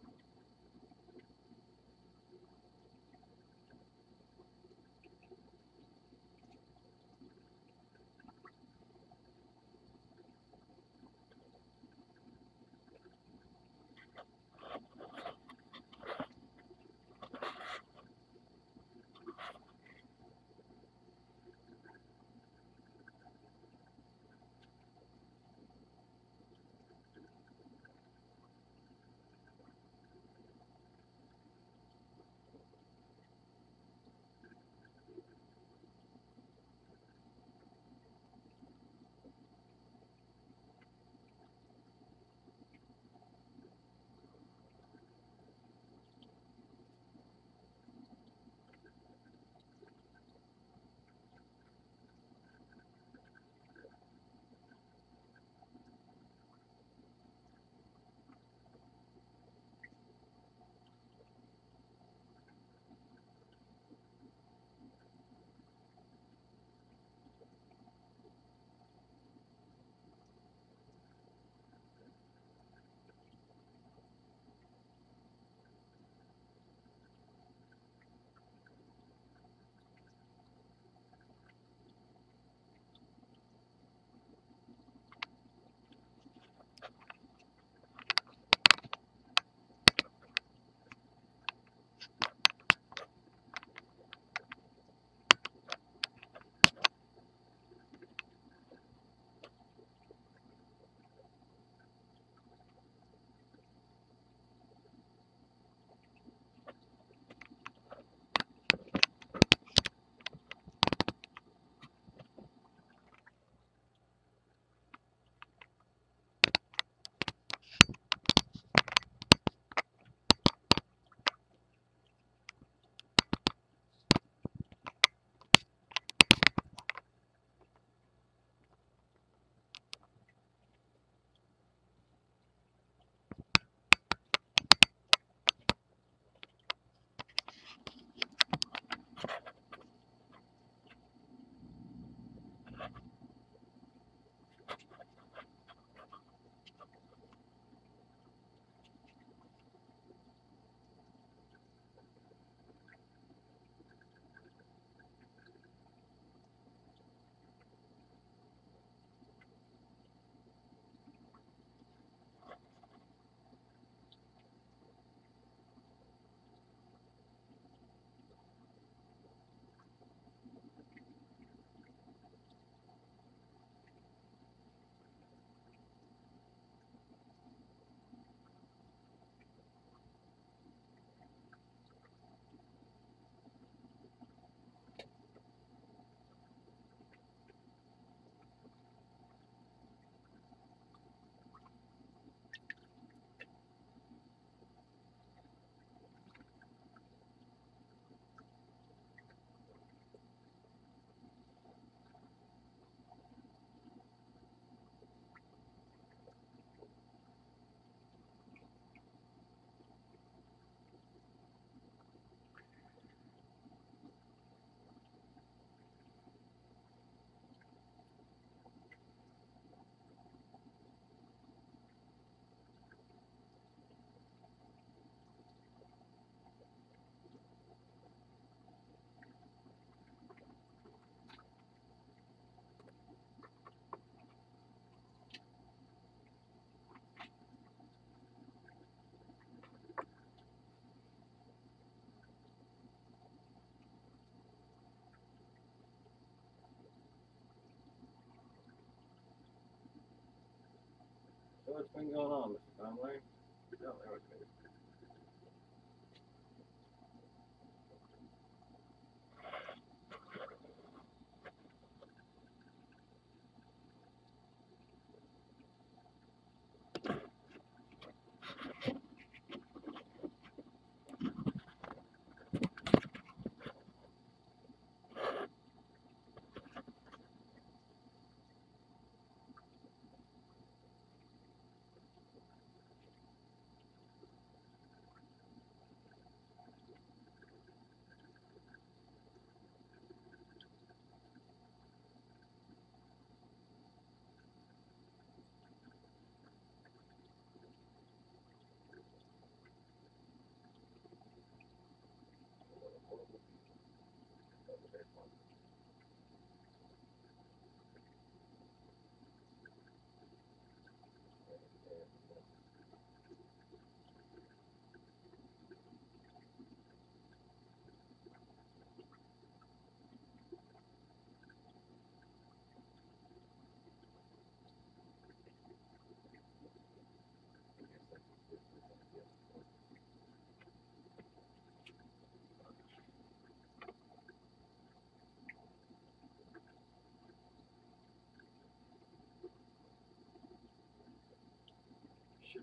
So what's been going on, Mr. Conway? Tell me what's been.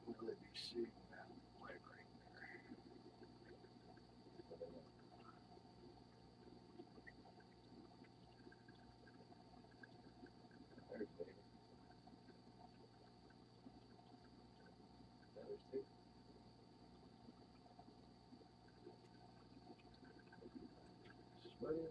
really be seeing that light right there. There's baby. There's two. Sweating.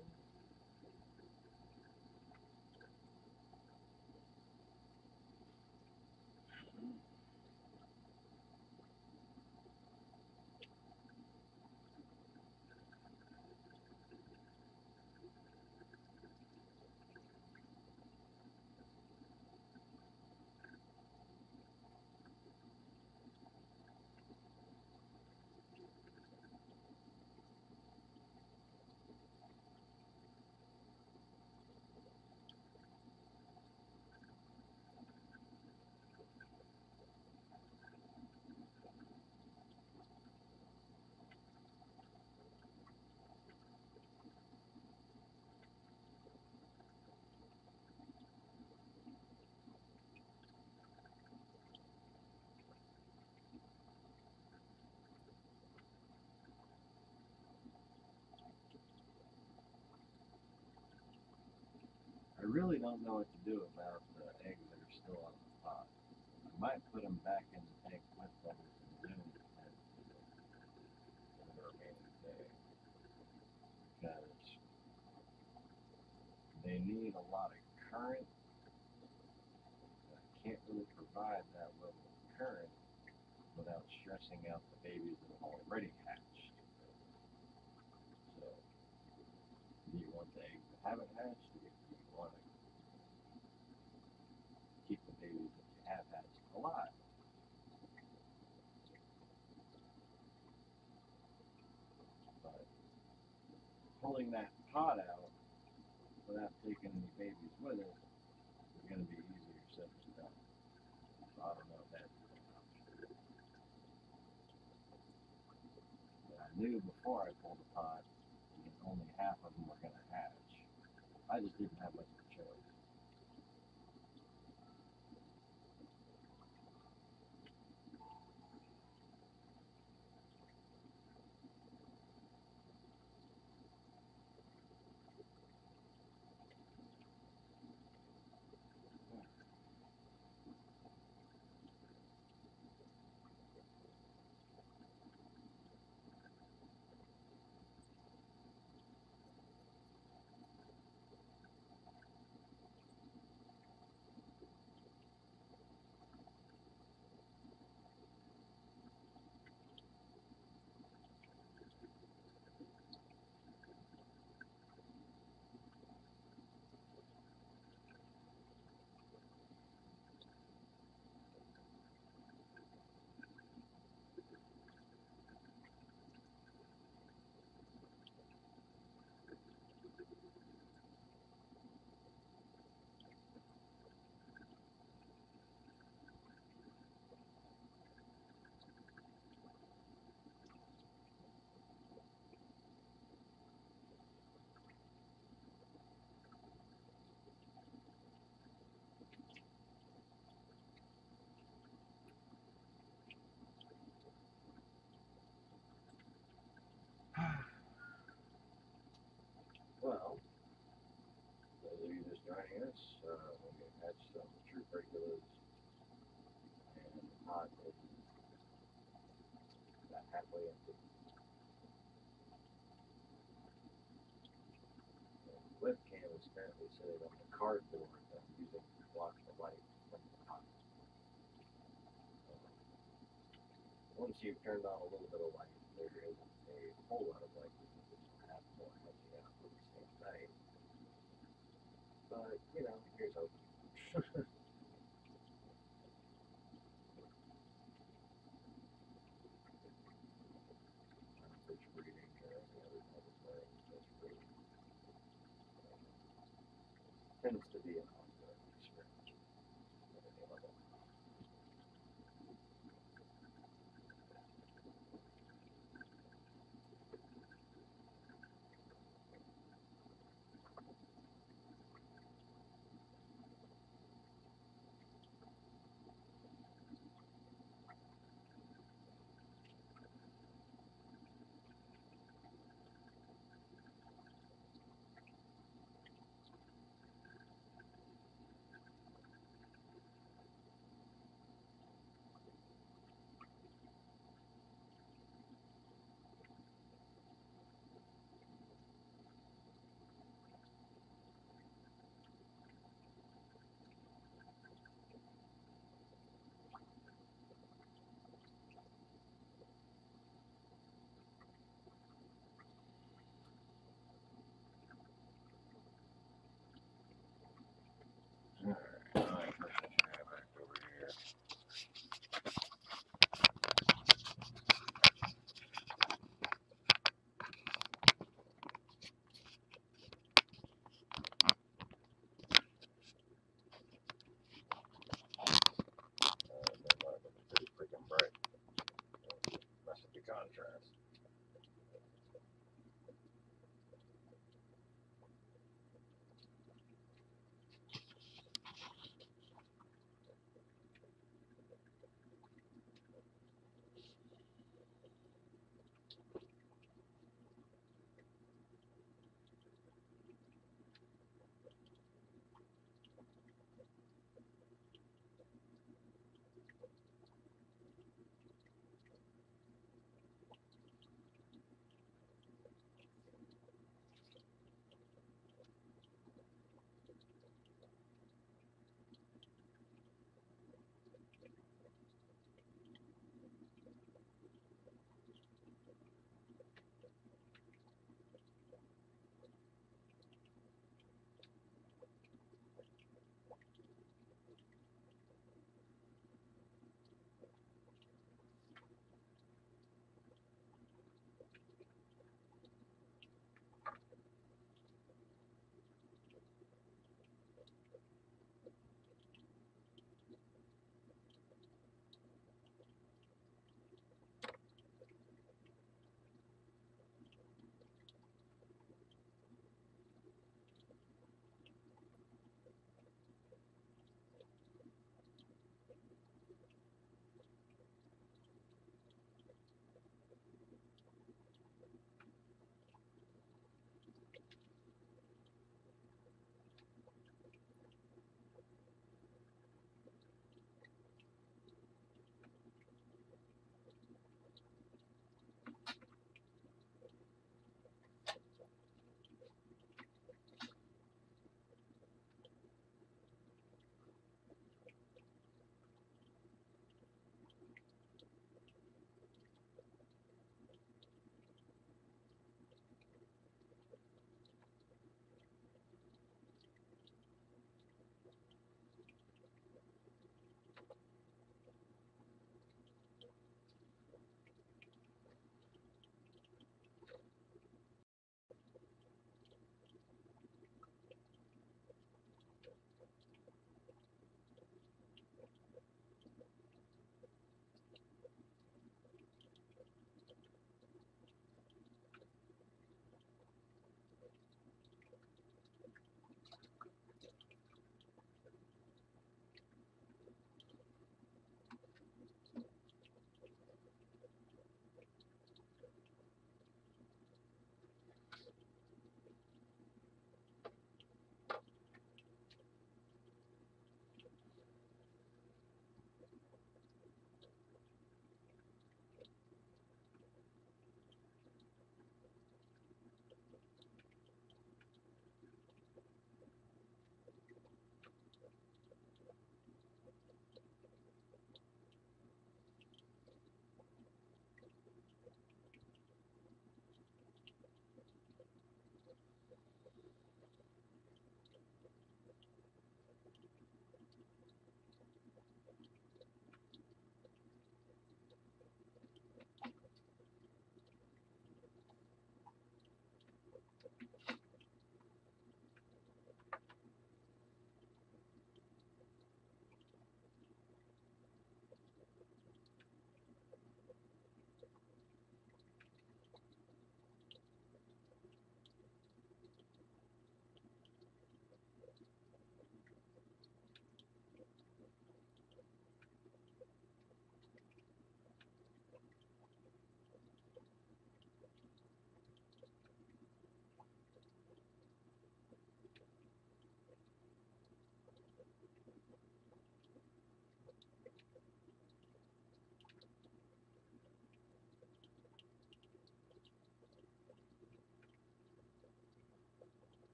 I really don't know what to do about the eggs that are still on the pot. I might put them back in the tank with bubbles and zoom for the remaining day because they need a lot of current. And I can't really provide that level of current without stressing out the babies that have already hatched. So, do you want the eggs that haven't hatched, or do you want to keep the babies that you have hatched alive? But pulling that pot out without taking any babies with it is going to be easier said than done. So I don't know if that's an option. But I knew before I pulled the pot that only half of them were going to hatch. I just didn't have much of a choice. Well, those of you just joining us, we hatched some true Perculas, and the pot is about halfway empty. The webcam is currently sitting on the cardboard that I'm using to block the light from the pot. Once you've turned on a little bit of light, there isn't a whole lot of light because it's half more hatching out on the same night. But, you know, here's hope. Fish breeding or any other type of way, fish breeding tends to be an ongoing experience at any level.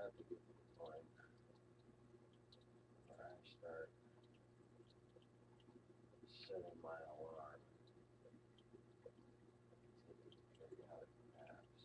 have to get to the point where I start setting my alarm to the periodic maps.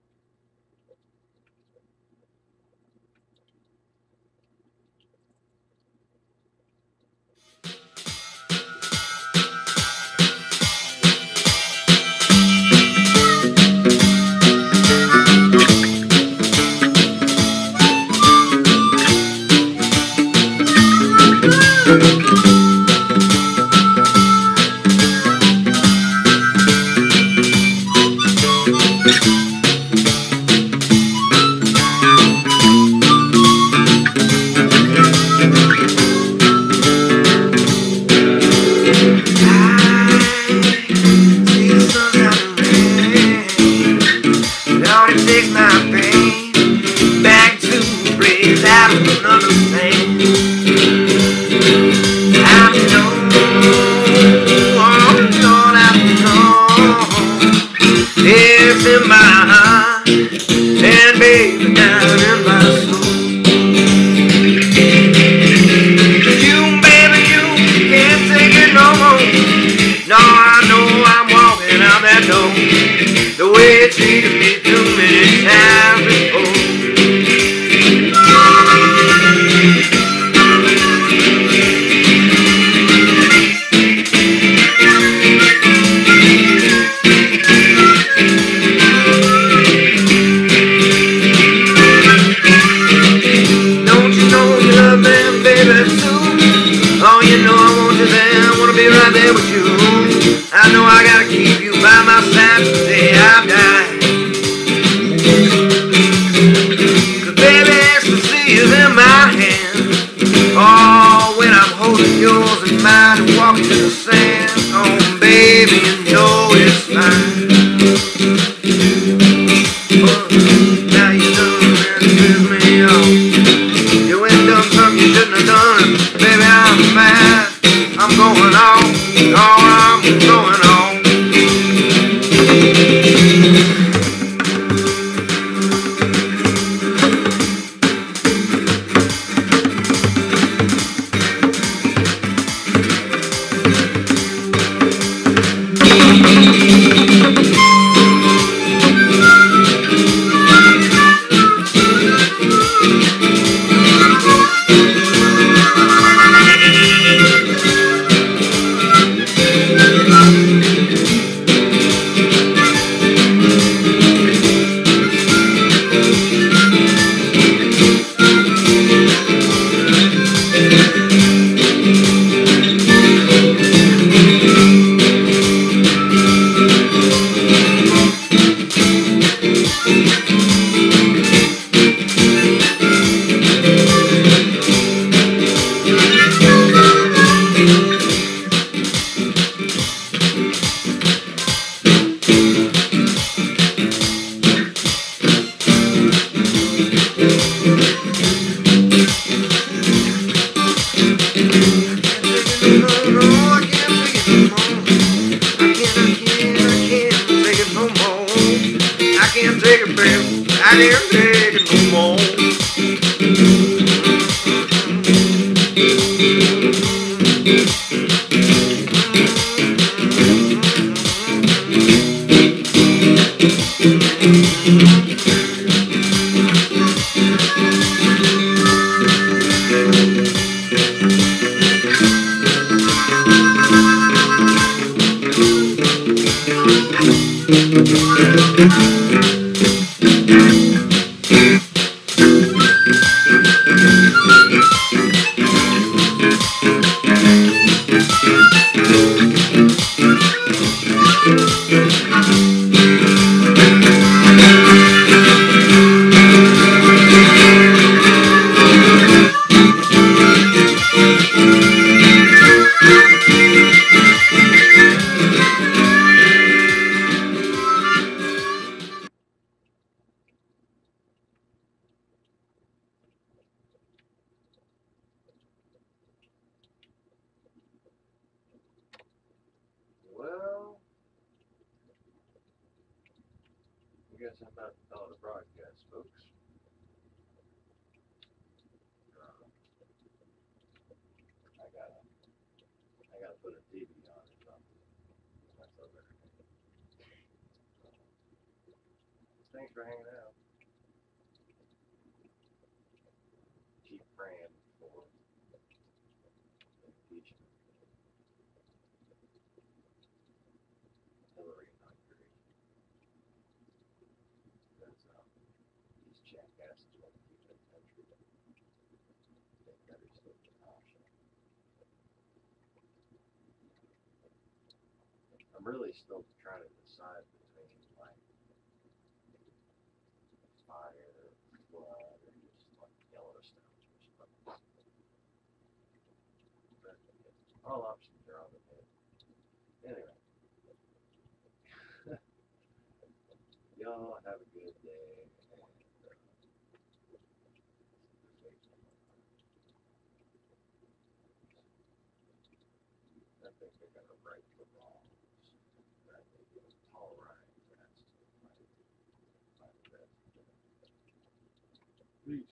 Takes my pain back to breathe out of another thing. I know, Lord, I know it's in my heart and baby down in my soul. You, baby, you can't take it no more. No, I know I'm walking out that door the way you treated me too many times before. Don't you know you love me, baby, too? Oh, you know I want you there, I wanna be right there with you. I know I gotta keep you by my side today I die. 'Cause baby, ecstasy is in my hand. Oh, when I'm holding yours in mine and walking in the sand. Oh, baby, you know it's fine. Now you done and piss me off. You ain't done something you shouldn't have done. Baby, I'm mad. I'm going on. Oh, I'm going on. Well, I guess I'm about to call it a broadcast, folks. Thanks for hanging out. Keep praying for impeachment. Hillary inauguration. Because these jackasses want to keep the country. They better still get option. I'm really still trying to decide between like fire, flood, or just like Yellowstone or something. But all options are on the table. Anyway, y'all have a good day. And, I think they're going to right the wrongs that they give tolerate. That's